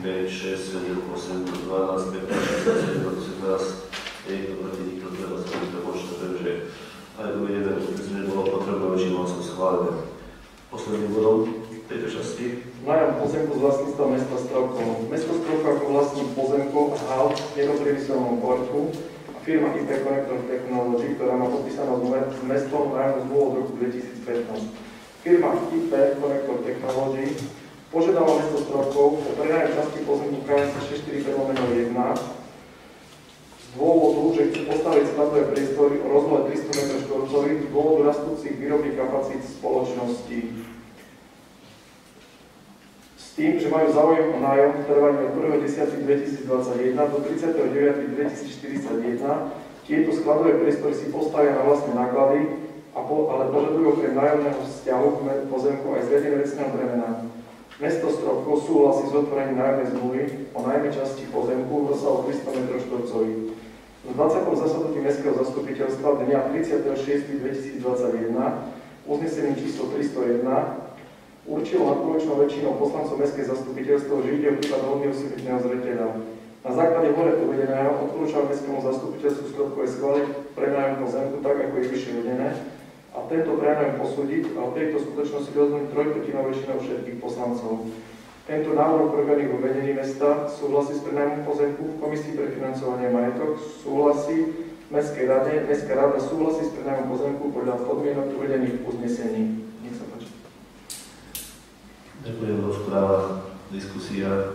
5, 6, 7, 8, 12, 15, 16, 17, 18, je to proti nikto, treba sa to počne, takže aj uvedené, že bolo potrebné väčšinou som schválené. Posledným bodom tejto časti. Nájom pozemku z vlastníctva mesta Stropkov. Mesto Stropkov ako vlastník pozemkov a hal v jednopriemyselnom parku a firma IP Connector Technology, ktorá má podpísanú s mestom nájomnú zmluvu od roku 2015. Firma IP Connector Technology požiadala mesto Stropkov o prenájom časti pozemku KNC 645/1 z dôvodu, že chce postaviť skladové priestory o rozlohe 300 m2 z dôvodu rastúcich výrobných kapacít spoločnosti. S tým, že majú záujem o nájom v trvaní od 1.10.2021 do 30.9.2041, tieto skladové priestory si postavia na vlastné náklady, ale požadujú okrem nájomného vzťahu k pozemku aj zriadenie vecného bremena. Mesto Stropkov súhlasí s otvorením nájomnej zmluvy o nájme časti pozemku v rozsahu 300 m2. V 20. zasadnutí Mestského zastupiteľstva dňa 30.6.2021 uznesením číslo 301 určilo nadpolovičnou väčšinou poslancov Mestského zastupiteľstva, že ide o prípad veľmi osobitného zreteľa. Na základe hore uvedeného odporúčam Mestskému zastupiteľstvu Stropkov schváliť prenájom pozemku tak, ako je vyššie uvedené, a tento prenájom posúdiť a v tejto skutočnosti rozhodnúť trojtretinovou väčšinou všetkých poslancov. Tento návrh programných uvedení mesta súhlasí s prenájmom pozemku v Komisii pre financovanie majetok, súhlasí Mestskej rade, Mestská rada súhlasí s prenájmom pozemku podľa podmienok uvedených v uznesení. Nech sa páči. Ďakujem, rozpráva, diskusia.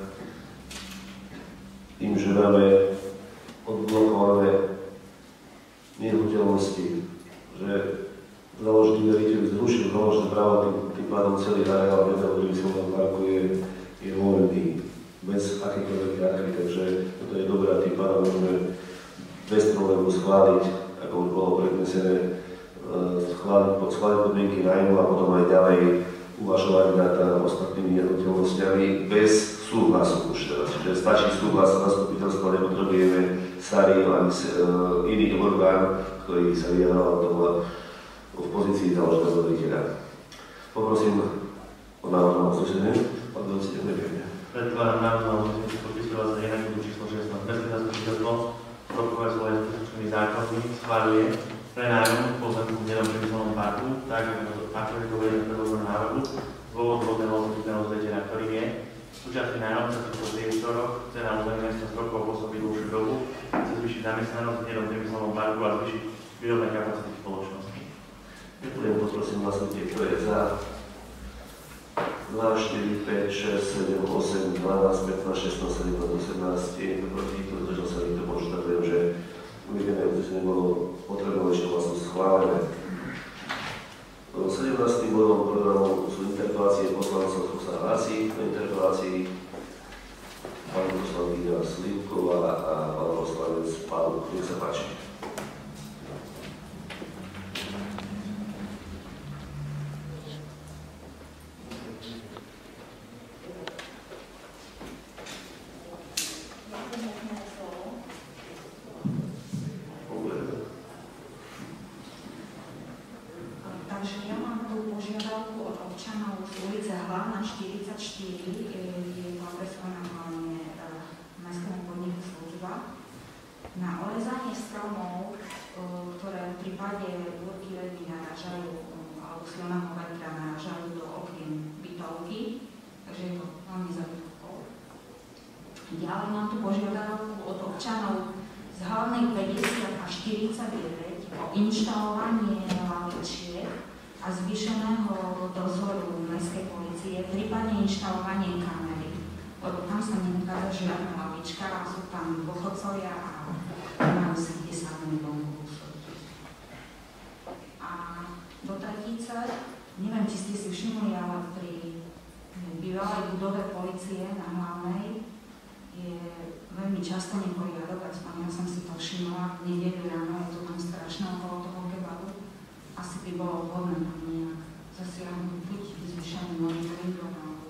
Tým, že máme odblokované nehnuteľnosti, že založný veriteľ zrušil založné právo, tým pádom celý areál jednopriemyselného parku je voľný, bez akýkoľvek aktivity, takže toto je dobré a tým pádom môžeme bez problému schváliť, ako už bolo prednesené, schváliť podmienky nájmu a potom aj ďalej uvažovať nad ostatnými nehnuteľnosťami bez súhlasu už teraz. Čiže stačí súhlas zastupiteľstva, nepotrebujeme starý ani iný orgán, ktorý sa vyjadroval tomu v pozícii založeného veriteľa. Poprosím o návrh na uznesenie. Pán Doci, ďakujem. Predkladám návrh na uznesenie podpisovať za inak bodu číslo 16. Mestské zastupiteľstvo Stropkové svoje príslušnými zákonmi schváľuje prenájom pozemku v jednopriemyselnom parku, tak ako je to uvedené v predloženom návrhu, z dôvodu vodného osobitného zreteľa, ktorým je súčasný nájomca týchto priestorov, chce na území mesta Stropkov pôsobiť dlhšiu dobu, chce zvýšiť zamestnanosť v jednopriemyselnom parku a zvýšiť výrobné kapacity spoločnosti. Ďakujem, poprosím hlasujte, kto je za. 2, 4, 5, 6, 7, 8, 12, 15, 16, 17, 18, je to proti, pretože sa nikto požadujem, že uvedené uznesenie bolo potrebné ešte vlastne schválené. 17. bodom programu sú interpelácie poslancov, ktorú sa hlási do interpelácií pani poslankyňa Slivková a pán poslanec Pál. Nech sa páči. Na orezanie stromov, ktoré v prípade búrky ledy narážajú, alebo silného vetra narážajú do okien bytovky, takže je to veľmi zaujímavé. Ďalej mám tu požiadavku od občanov z hlavnej 50 a 49 o inštalovanie lavičiek a zvýšeného dozoru mestskej polície, prípadne inštalovanie kamery, lebo tam sa nenachádza žiadna lavička a sú tam dôchodcovia a majú si kde sadnúť vonku. A do tretice, neviem, či ste si všimli, ale pri bývalej budove polície na Hlavnej je veľmi často neporiadok, aspoň ja som si to všimla, v nedeľu ráno je to tam strašné okolo toho kebabu. Asi by bolo vhodné tam nejak zasiahnuť buď zvýšeným monitoringom alebo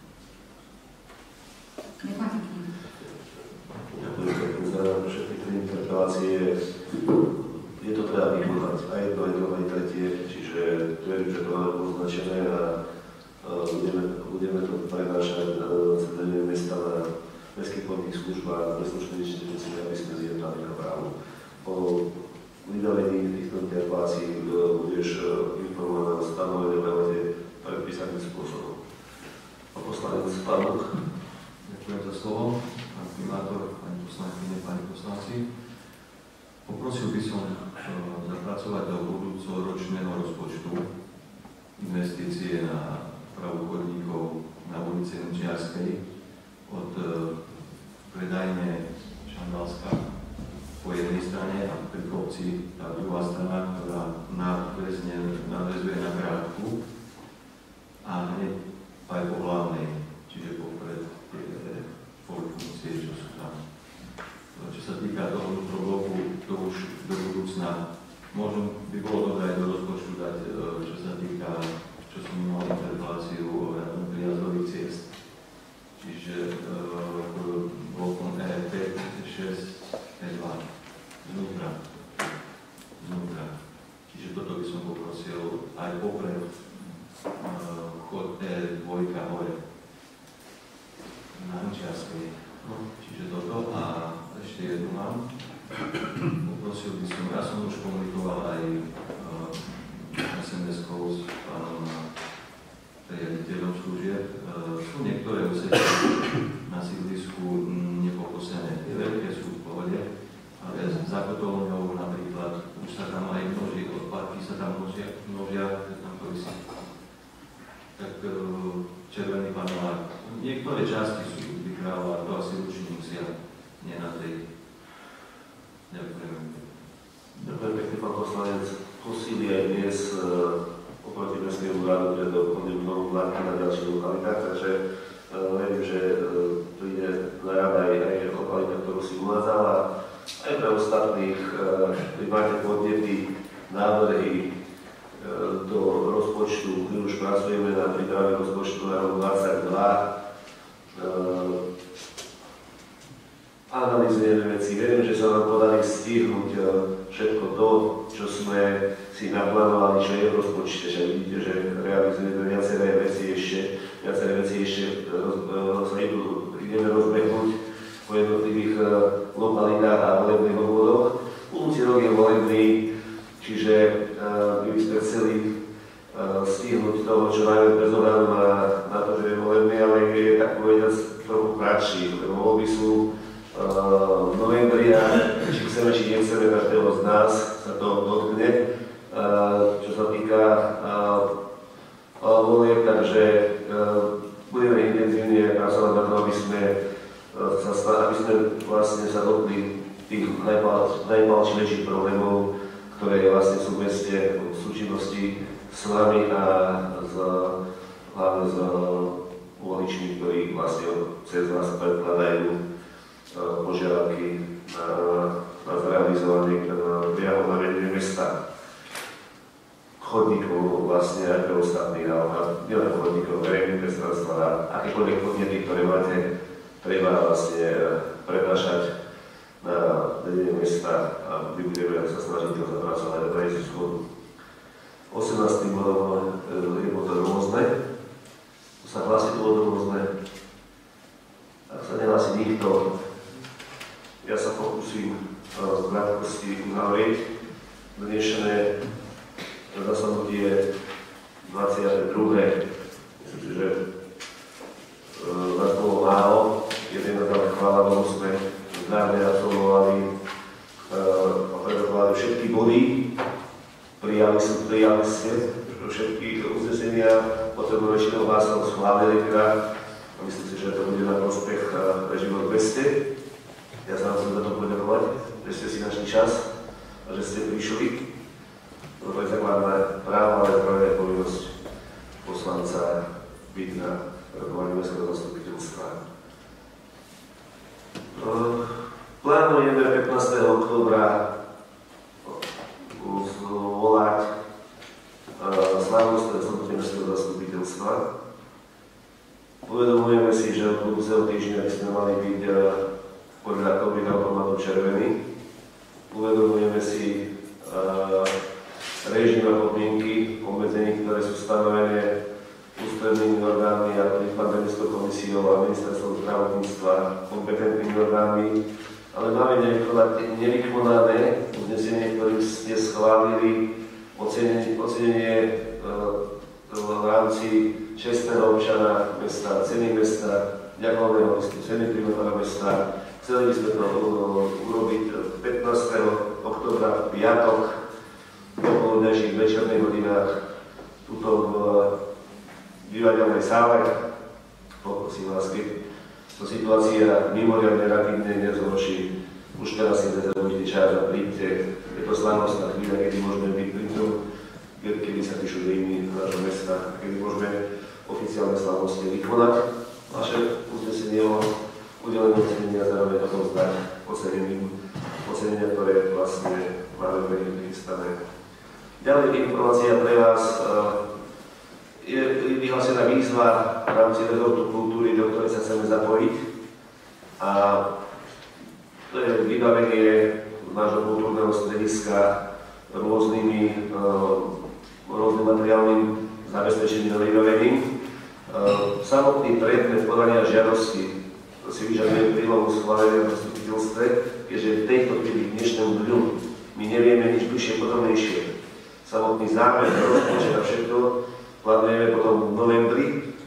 ďakujem. Ďakujem pekne za všetky tie interpelácie. Je to treba vykonať aj jedno, aj druhé, aj tretie, čiže verím, že to máme poznačené a budeme to prenášať na zasedanie mesta na mestských podných službách, bezpečnej inštitúcie, aby sme zjednali na právu. Po vydavení týchto interpelácií budeš informovaná o stanovené lehôte predpísaným spôsobom. Pán poslanec Pavlok. Ďakujem za slovo. Pán primátor, pani poslankyne, pani poslanci. Poprosil by som zapracovať do budúcoročného rozpočtu investície na pravu chodníkov na ulici Hrnčiarskej od predajne Šandalska po jednej strane a pri kopci tá druhá strana, ktorá nadväzuje na Krátku a hneď aj po hlavnej, čiže popred tie funkcie, čo sú tam. Čo sa týka toho vnútrobloku, to už do budúcna možno by bolo dobré aj do rozpočtu dať, čo sa týka, čo som mal interpeláciu o prijazdových ciest. Čiže blokom E5, 6, E2, znútra. Čiže toto by som poprosil aj popred chod E2 hore na Hrnčiarskej. Čiže toto a ešte jednu mám. Poprosil by som, ja som už komunikoval aj SMS-kou s pánom riaditeľom služieb. Sú niektoré úseky na sídlisku nepokosené, tie veľké sú v pohode, ale za Kotovňou napríklad už sa tam aj množí, odpadky sa tam množia, keď tam to vysí. Tak červený panelák. Niektoré časti sú vykrávať, to asi určite musia, nie na tej. Ďakujem. Ďakujem pekne, pán poslanec. Posíli aj dnes oproti mestského úradu pred konjunktúrnou vládky na ďalších lokalitách, takže verím, že príde na rada aj lokalita, ktorú si uvádzala. Aj pre ostatných, keď máte podnety, návrhy do rozpočtu, my už pracujeme na príprave rozpočtu na rok 2022. Analyzujeme veci, verím, že sa nám podarí stihnúť všetko to, čo sme si naplánovali, čo je v rozpočte, že vidíte, že realizujeme viaceré veci ešte ideme rozbehnúť po jednotlivých lokalitách a volebných obvodoch. Budúci rok je volebný, čiže my by sme chceli stihnúť toho, čo máme bez ohľadu na to, že je volebný, ale je tak povedať trochu kratší, lebo voľby sú v novembri a či chceme, či nechceme, každého z nás sa to dotkne, čo sa týka volieb, takže budeme intenzívne pracovať na to, aby sme vlastne sa dotkli tých najpalčivejších problémov, ktoré vlastne sú v meste v súčinnosti s vami a hlavne s voličmi, ktorí vlastne cez vás predkladajú požiadavky na zrealizovanie priamo na vedenie mesta. Chodníkov vlastne aj pre ostatných, ale nielen chodníkov, verejných priestranstva a akékoľvek podnety, ktoré máte, treba vlastne prednášať na vedenie mesta a my budeme sa snažiť to zapracovať a nájsť zhodu. 18. bodom je potom rôzne. Tu sa hlási to rôzne. Ak sa nehlási nikto, ja sa pokúsim v krátkosti uzavrieť dnešné zasadnutie 22. Myslím si, že nás bolo málo. Jeden ale chvála Bohu sme zdárne absolvovali všetky body. Prijali ste všetky uznesenia, potom väčšinou hlasov schválili teda. Myslím si, že to bude na prospech pre život v meste. Ja sa vám chcem za to poďakovať, že ste si našli čas a že ste prišli. Toto je základná práva, ale práve je povinnosť poslanca byť na rokovaní mestského zastupiteľstva. Plánujeme 15. októbra volať slávnostné zasadnutie mestského zastupiteľstva. Uvedomujeme si, že od budúceho týždňa by sme mali byť podľa COVID automatu červený. Uvedomujeme si režim a podmienky obmedzení, ktoré sú stanovené ústrednými orgánmi a pandemickou komisiou a ministerstvom zdravotníctva kompetentnými orgánmi, ale máme nevykonané uznesenie, ktorým ste schválili ocenenie v rámci čestného občana mesta, ceny mesta, ďakovného listu, ceny primátora mesta. Chceli by sme to urobiť 15. októbra v piatok v popoludnejších večerných hodinách tuto v divadelnej sále. Poprosím vás, keď to situácia mimoriadne rapidne nezhorší, už teraz si rezervujte čas a príďte. Je to slavnostná chvíľa, kedy môžeme byť pri tom, kedy sa píšu dejiny nášho mesta, kedy môžeme oficiálne slavnosti vykonať naše uznesenie o udelení ocenenia, zároveň odovzdať ocenenia, ktoré vlastne máme veľmi prichystané. Ďalej informácia pre vás. Je vyhlásená výzva v rámci rezortu kultúry, do ktorej sa chceme zapojiť. A to je vybavenie nášho kultúrneho strediska rôznym materiálnym zabezpečením a vybavením. Samotný predmet podania žiadosti si vyžaduje prílohu schválenia v zastupiteľstve, keďže v tejto chvíli dnešnému dňu my nevieme nič bližšie podrobnejšie. Samotný zámer, rozpočet a všetko plánujeme potom v novembri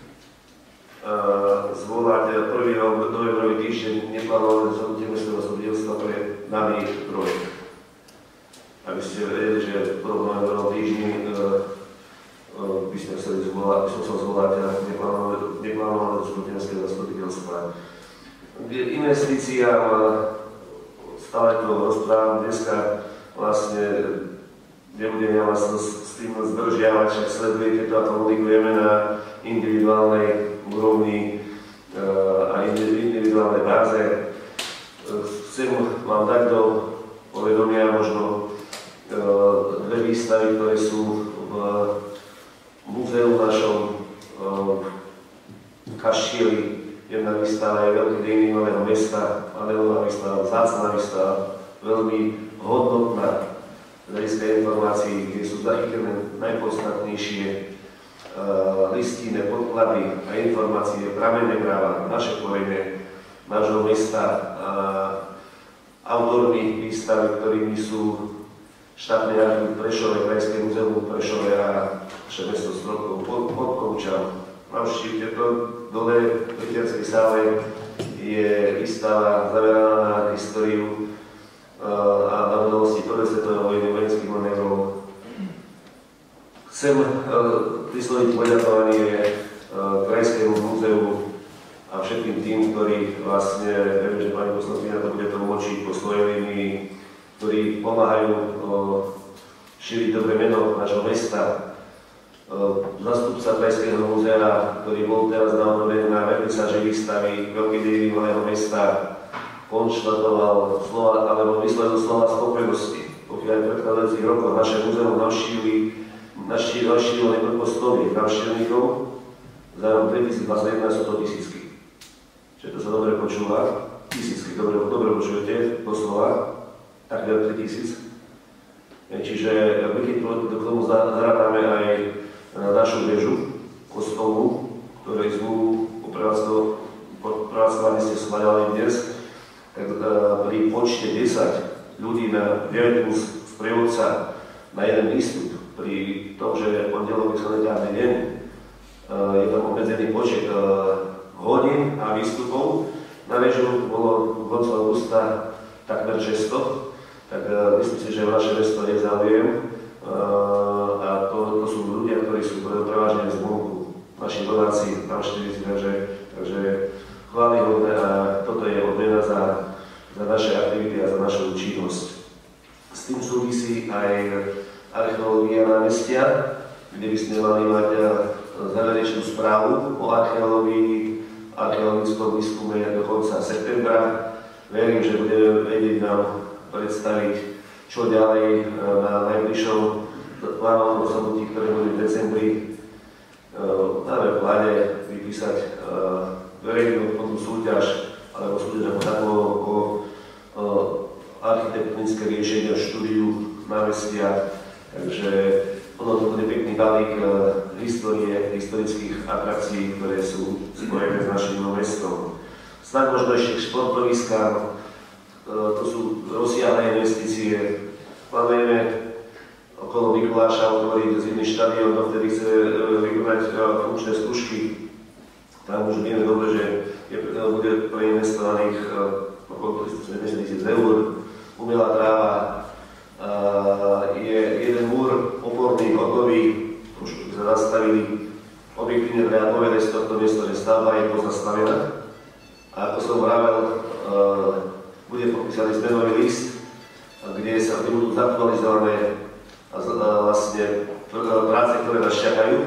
zvolať prvý novembrový týždeň neplánované zhodnutie mestského zastupiteľstva pre daný projekt. Aby ste vedeli, že v prvom novembrovom týždni by sme chceli zvolať neplánované zhodnutie mestského zastupiteľstva. Investícia, stále to rozprávam, dneska vlastne nebudem ja vás s tým zdržiavať, však sledujete to a komunikujeme na individuálnej úrovni a individuálnej báze. Chcem vám dať do povedomia možno dve výstavy, ktoré sú v múzeu našom v Kaštieli. Jedna výstava je Veľké dejiny Malého mesta, panelová výstava, vzácna výstava, veľmi hodnotná z hľadiska informácií, kde sú zachytené najpodstatnejšie listinné podklady a informácie, pramenné práva, naše korene, nášho mesta. Autormi výstavy, ktorými sú štátne archív Prešove, Krajské múzeum Prešove a naše mesto Stropkov pod Kovčan. Navštívte to, dole v Rytierskej sále je výstava zameraná na históriu a na udalosti prvej svetovej vojny, vojenských manévrov. Chcem vysloviť poďakovanie Krajskému múzeu a všetkým tým, ktorí vlastne, viem, že pani poslankyňa to bude tlmočiť po svojej línii, ktorí pomáhajú šíriť dobré meno našho mesta. Zastupca Krajského múzea, ktorý bol teraz na obnovený na vernisáži výstavy Veľké dejiny Malého mesta, konštatoval slova, alebo vyslovil slova spokojnosti. Pokiaľ aj v predchádzajúcich rokoch naše múzeum navštívilo niekoľko stoviek návštevníkov, za rok 2021 sú to tisícky. Čiže to sa dobre počúva, tisícky, dobre počujete, doslova, takmer 3000. Čiže my keď k tomu zarátame aj našu väžu kostolnú, ktorej zmluvu o prevádzkovaní ste schváľali dnes, tak pri počte 10 ľudí na 9 plus sprievodca na jeden výstup, pri tom, že pondelok je solidárny deň, je tam obmedzený počet hodín a výstupov, na väžu bolo koncu augusta takmer 600, tak myslím si, že vaše mesto je záujem a to sú ľudia, ktorí sú prevažne zvonku, naši dodáci, návštevníci, takže chválihodné a toto je odmena za naše aktivity a za našu činnosť. S tým súvisí aj archeológia námestia, kde by sme mali mať záverečnú správu o archeológii, archeologickom výskume do konca septembra. Verím, že budeme vedieť nám predstaviť, čo ďalej na najbližšom plánovom rozhodnutí, ktoré bude v decembri. Máme v pláne vypísať verejnú odbornú súťaž alebo súťaž o architektonické riešenia štúdiu námestia. Takže ono to bude pekný balík histórie, historických atrakcií, ktoré sú spojené s našim mestom. Snad možno ešte k športoviskám, to sú rozsiahle investície. Plánujeme okolo Mikuláša otvoriť zimný štadión, dovtedy chce vykonať funkčné skúšky. Tam už vieme dobre, že bude preinvestovaných okolo 370 000 eur. Umelá tráva, je jeden múr oporný, hotový, už sa nastavili. Objektívne treba povedať z tohto miesta, že stavba je pozastavená. A ako som vravel, bude podpísaný zmenový list, kde sa budú zaktualizované vlastne práce, ktoré nás čakajú.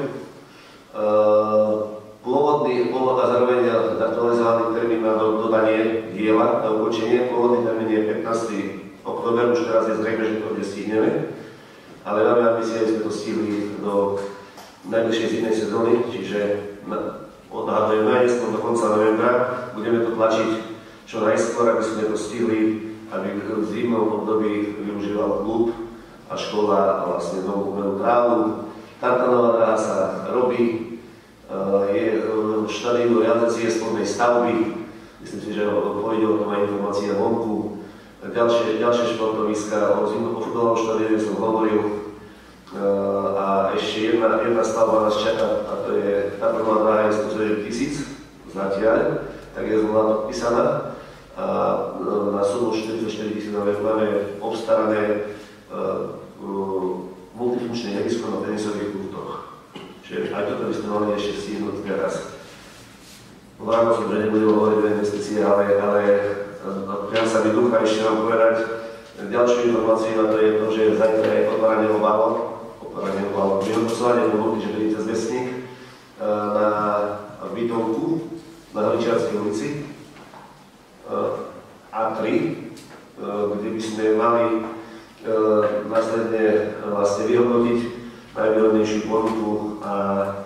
Pôvodná zároveň aktualizovaný termín na dodanie diela, na ukončenie. Pôvodný termín je 15. október, už teraz je zrejme, že to nestihneme. Ale máme ambície, aby sme to stihli do najbližšej zimnej sezóny, čiže odhadujeme najneskôr do konca novembra. Budeme to tlačiť čo najskôr, aby sme to stihli, aby v zimnom období využíval klub a škola a vlastne novú umelú trávu. Tartanová dráha sa robí, je štadión realizácie spodnej stavby. Myslím si, že pôjde o tom aj informácia vonku. Ďalšie športoviska, o futbalovom štadióne som hovoril. A ešte jedna stavba nás čaká, a to je Tartanová dráha, je 109 000 zatiaľ, tak je zmluva podpísaná. A na sumu 44 000 máme obstarané multifunkčné ihrisko na tenisových kurtoch. Čiže aj toto by sme mali ešte stihnúť teraz. Vládol som, že nebudem hovoriť o investície, ale priam sa mi ducha ešte vám povedať ďalšiu informáciu, a to je to, že zajtra je otváranie obalov, vyhodnocovanie hodnoty, že vedíte zvestník na bytovku na Haličiarskej ulici A3, kde by sme mali následne vlastne vyhodnotiť najvýhodnejšiu ponuku a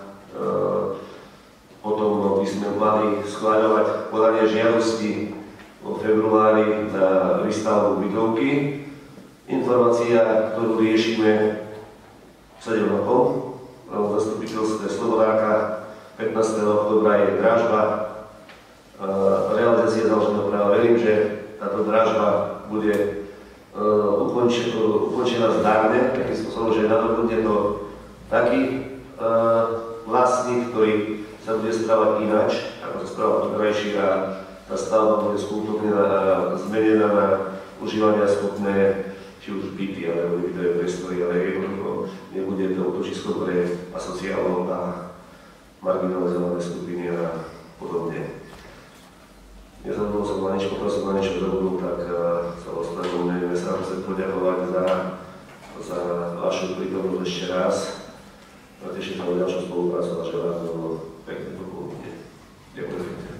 potom by sme mali schváľovať podanie žiadosti vo februári na výstavbu bytovky. Informácia, ktorú riešime 7 rokov, zastupiteľstve Slobodáka, 15. októbra je dražba, realizácia založeného práva. Verím, že táto dražba bude ukončená zdárne, takým spôsobom, že nadobudne to taký vlastník, ktorý sa bude správať ináč, ako sa správal doterajší, a tá stavba bude skultúrnená a zmenená na užívania schopné či už byty, alebo bytové priestory, ale jednoducho nebude to útočisko pre asociálov a marginalizované skupiny a podobne. Nezabudol som na niečo, pokiaľ som na niečo zabudol, tak sa ospravedlňujeme, sa chcem poďakovať za vašu prítomnosť ešte raz. Teším sa na ďalšiu spoluprácu a želám pekné popoludne. Ďakujem.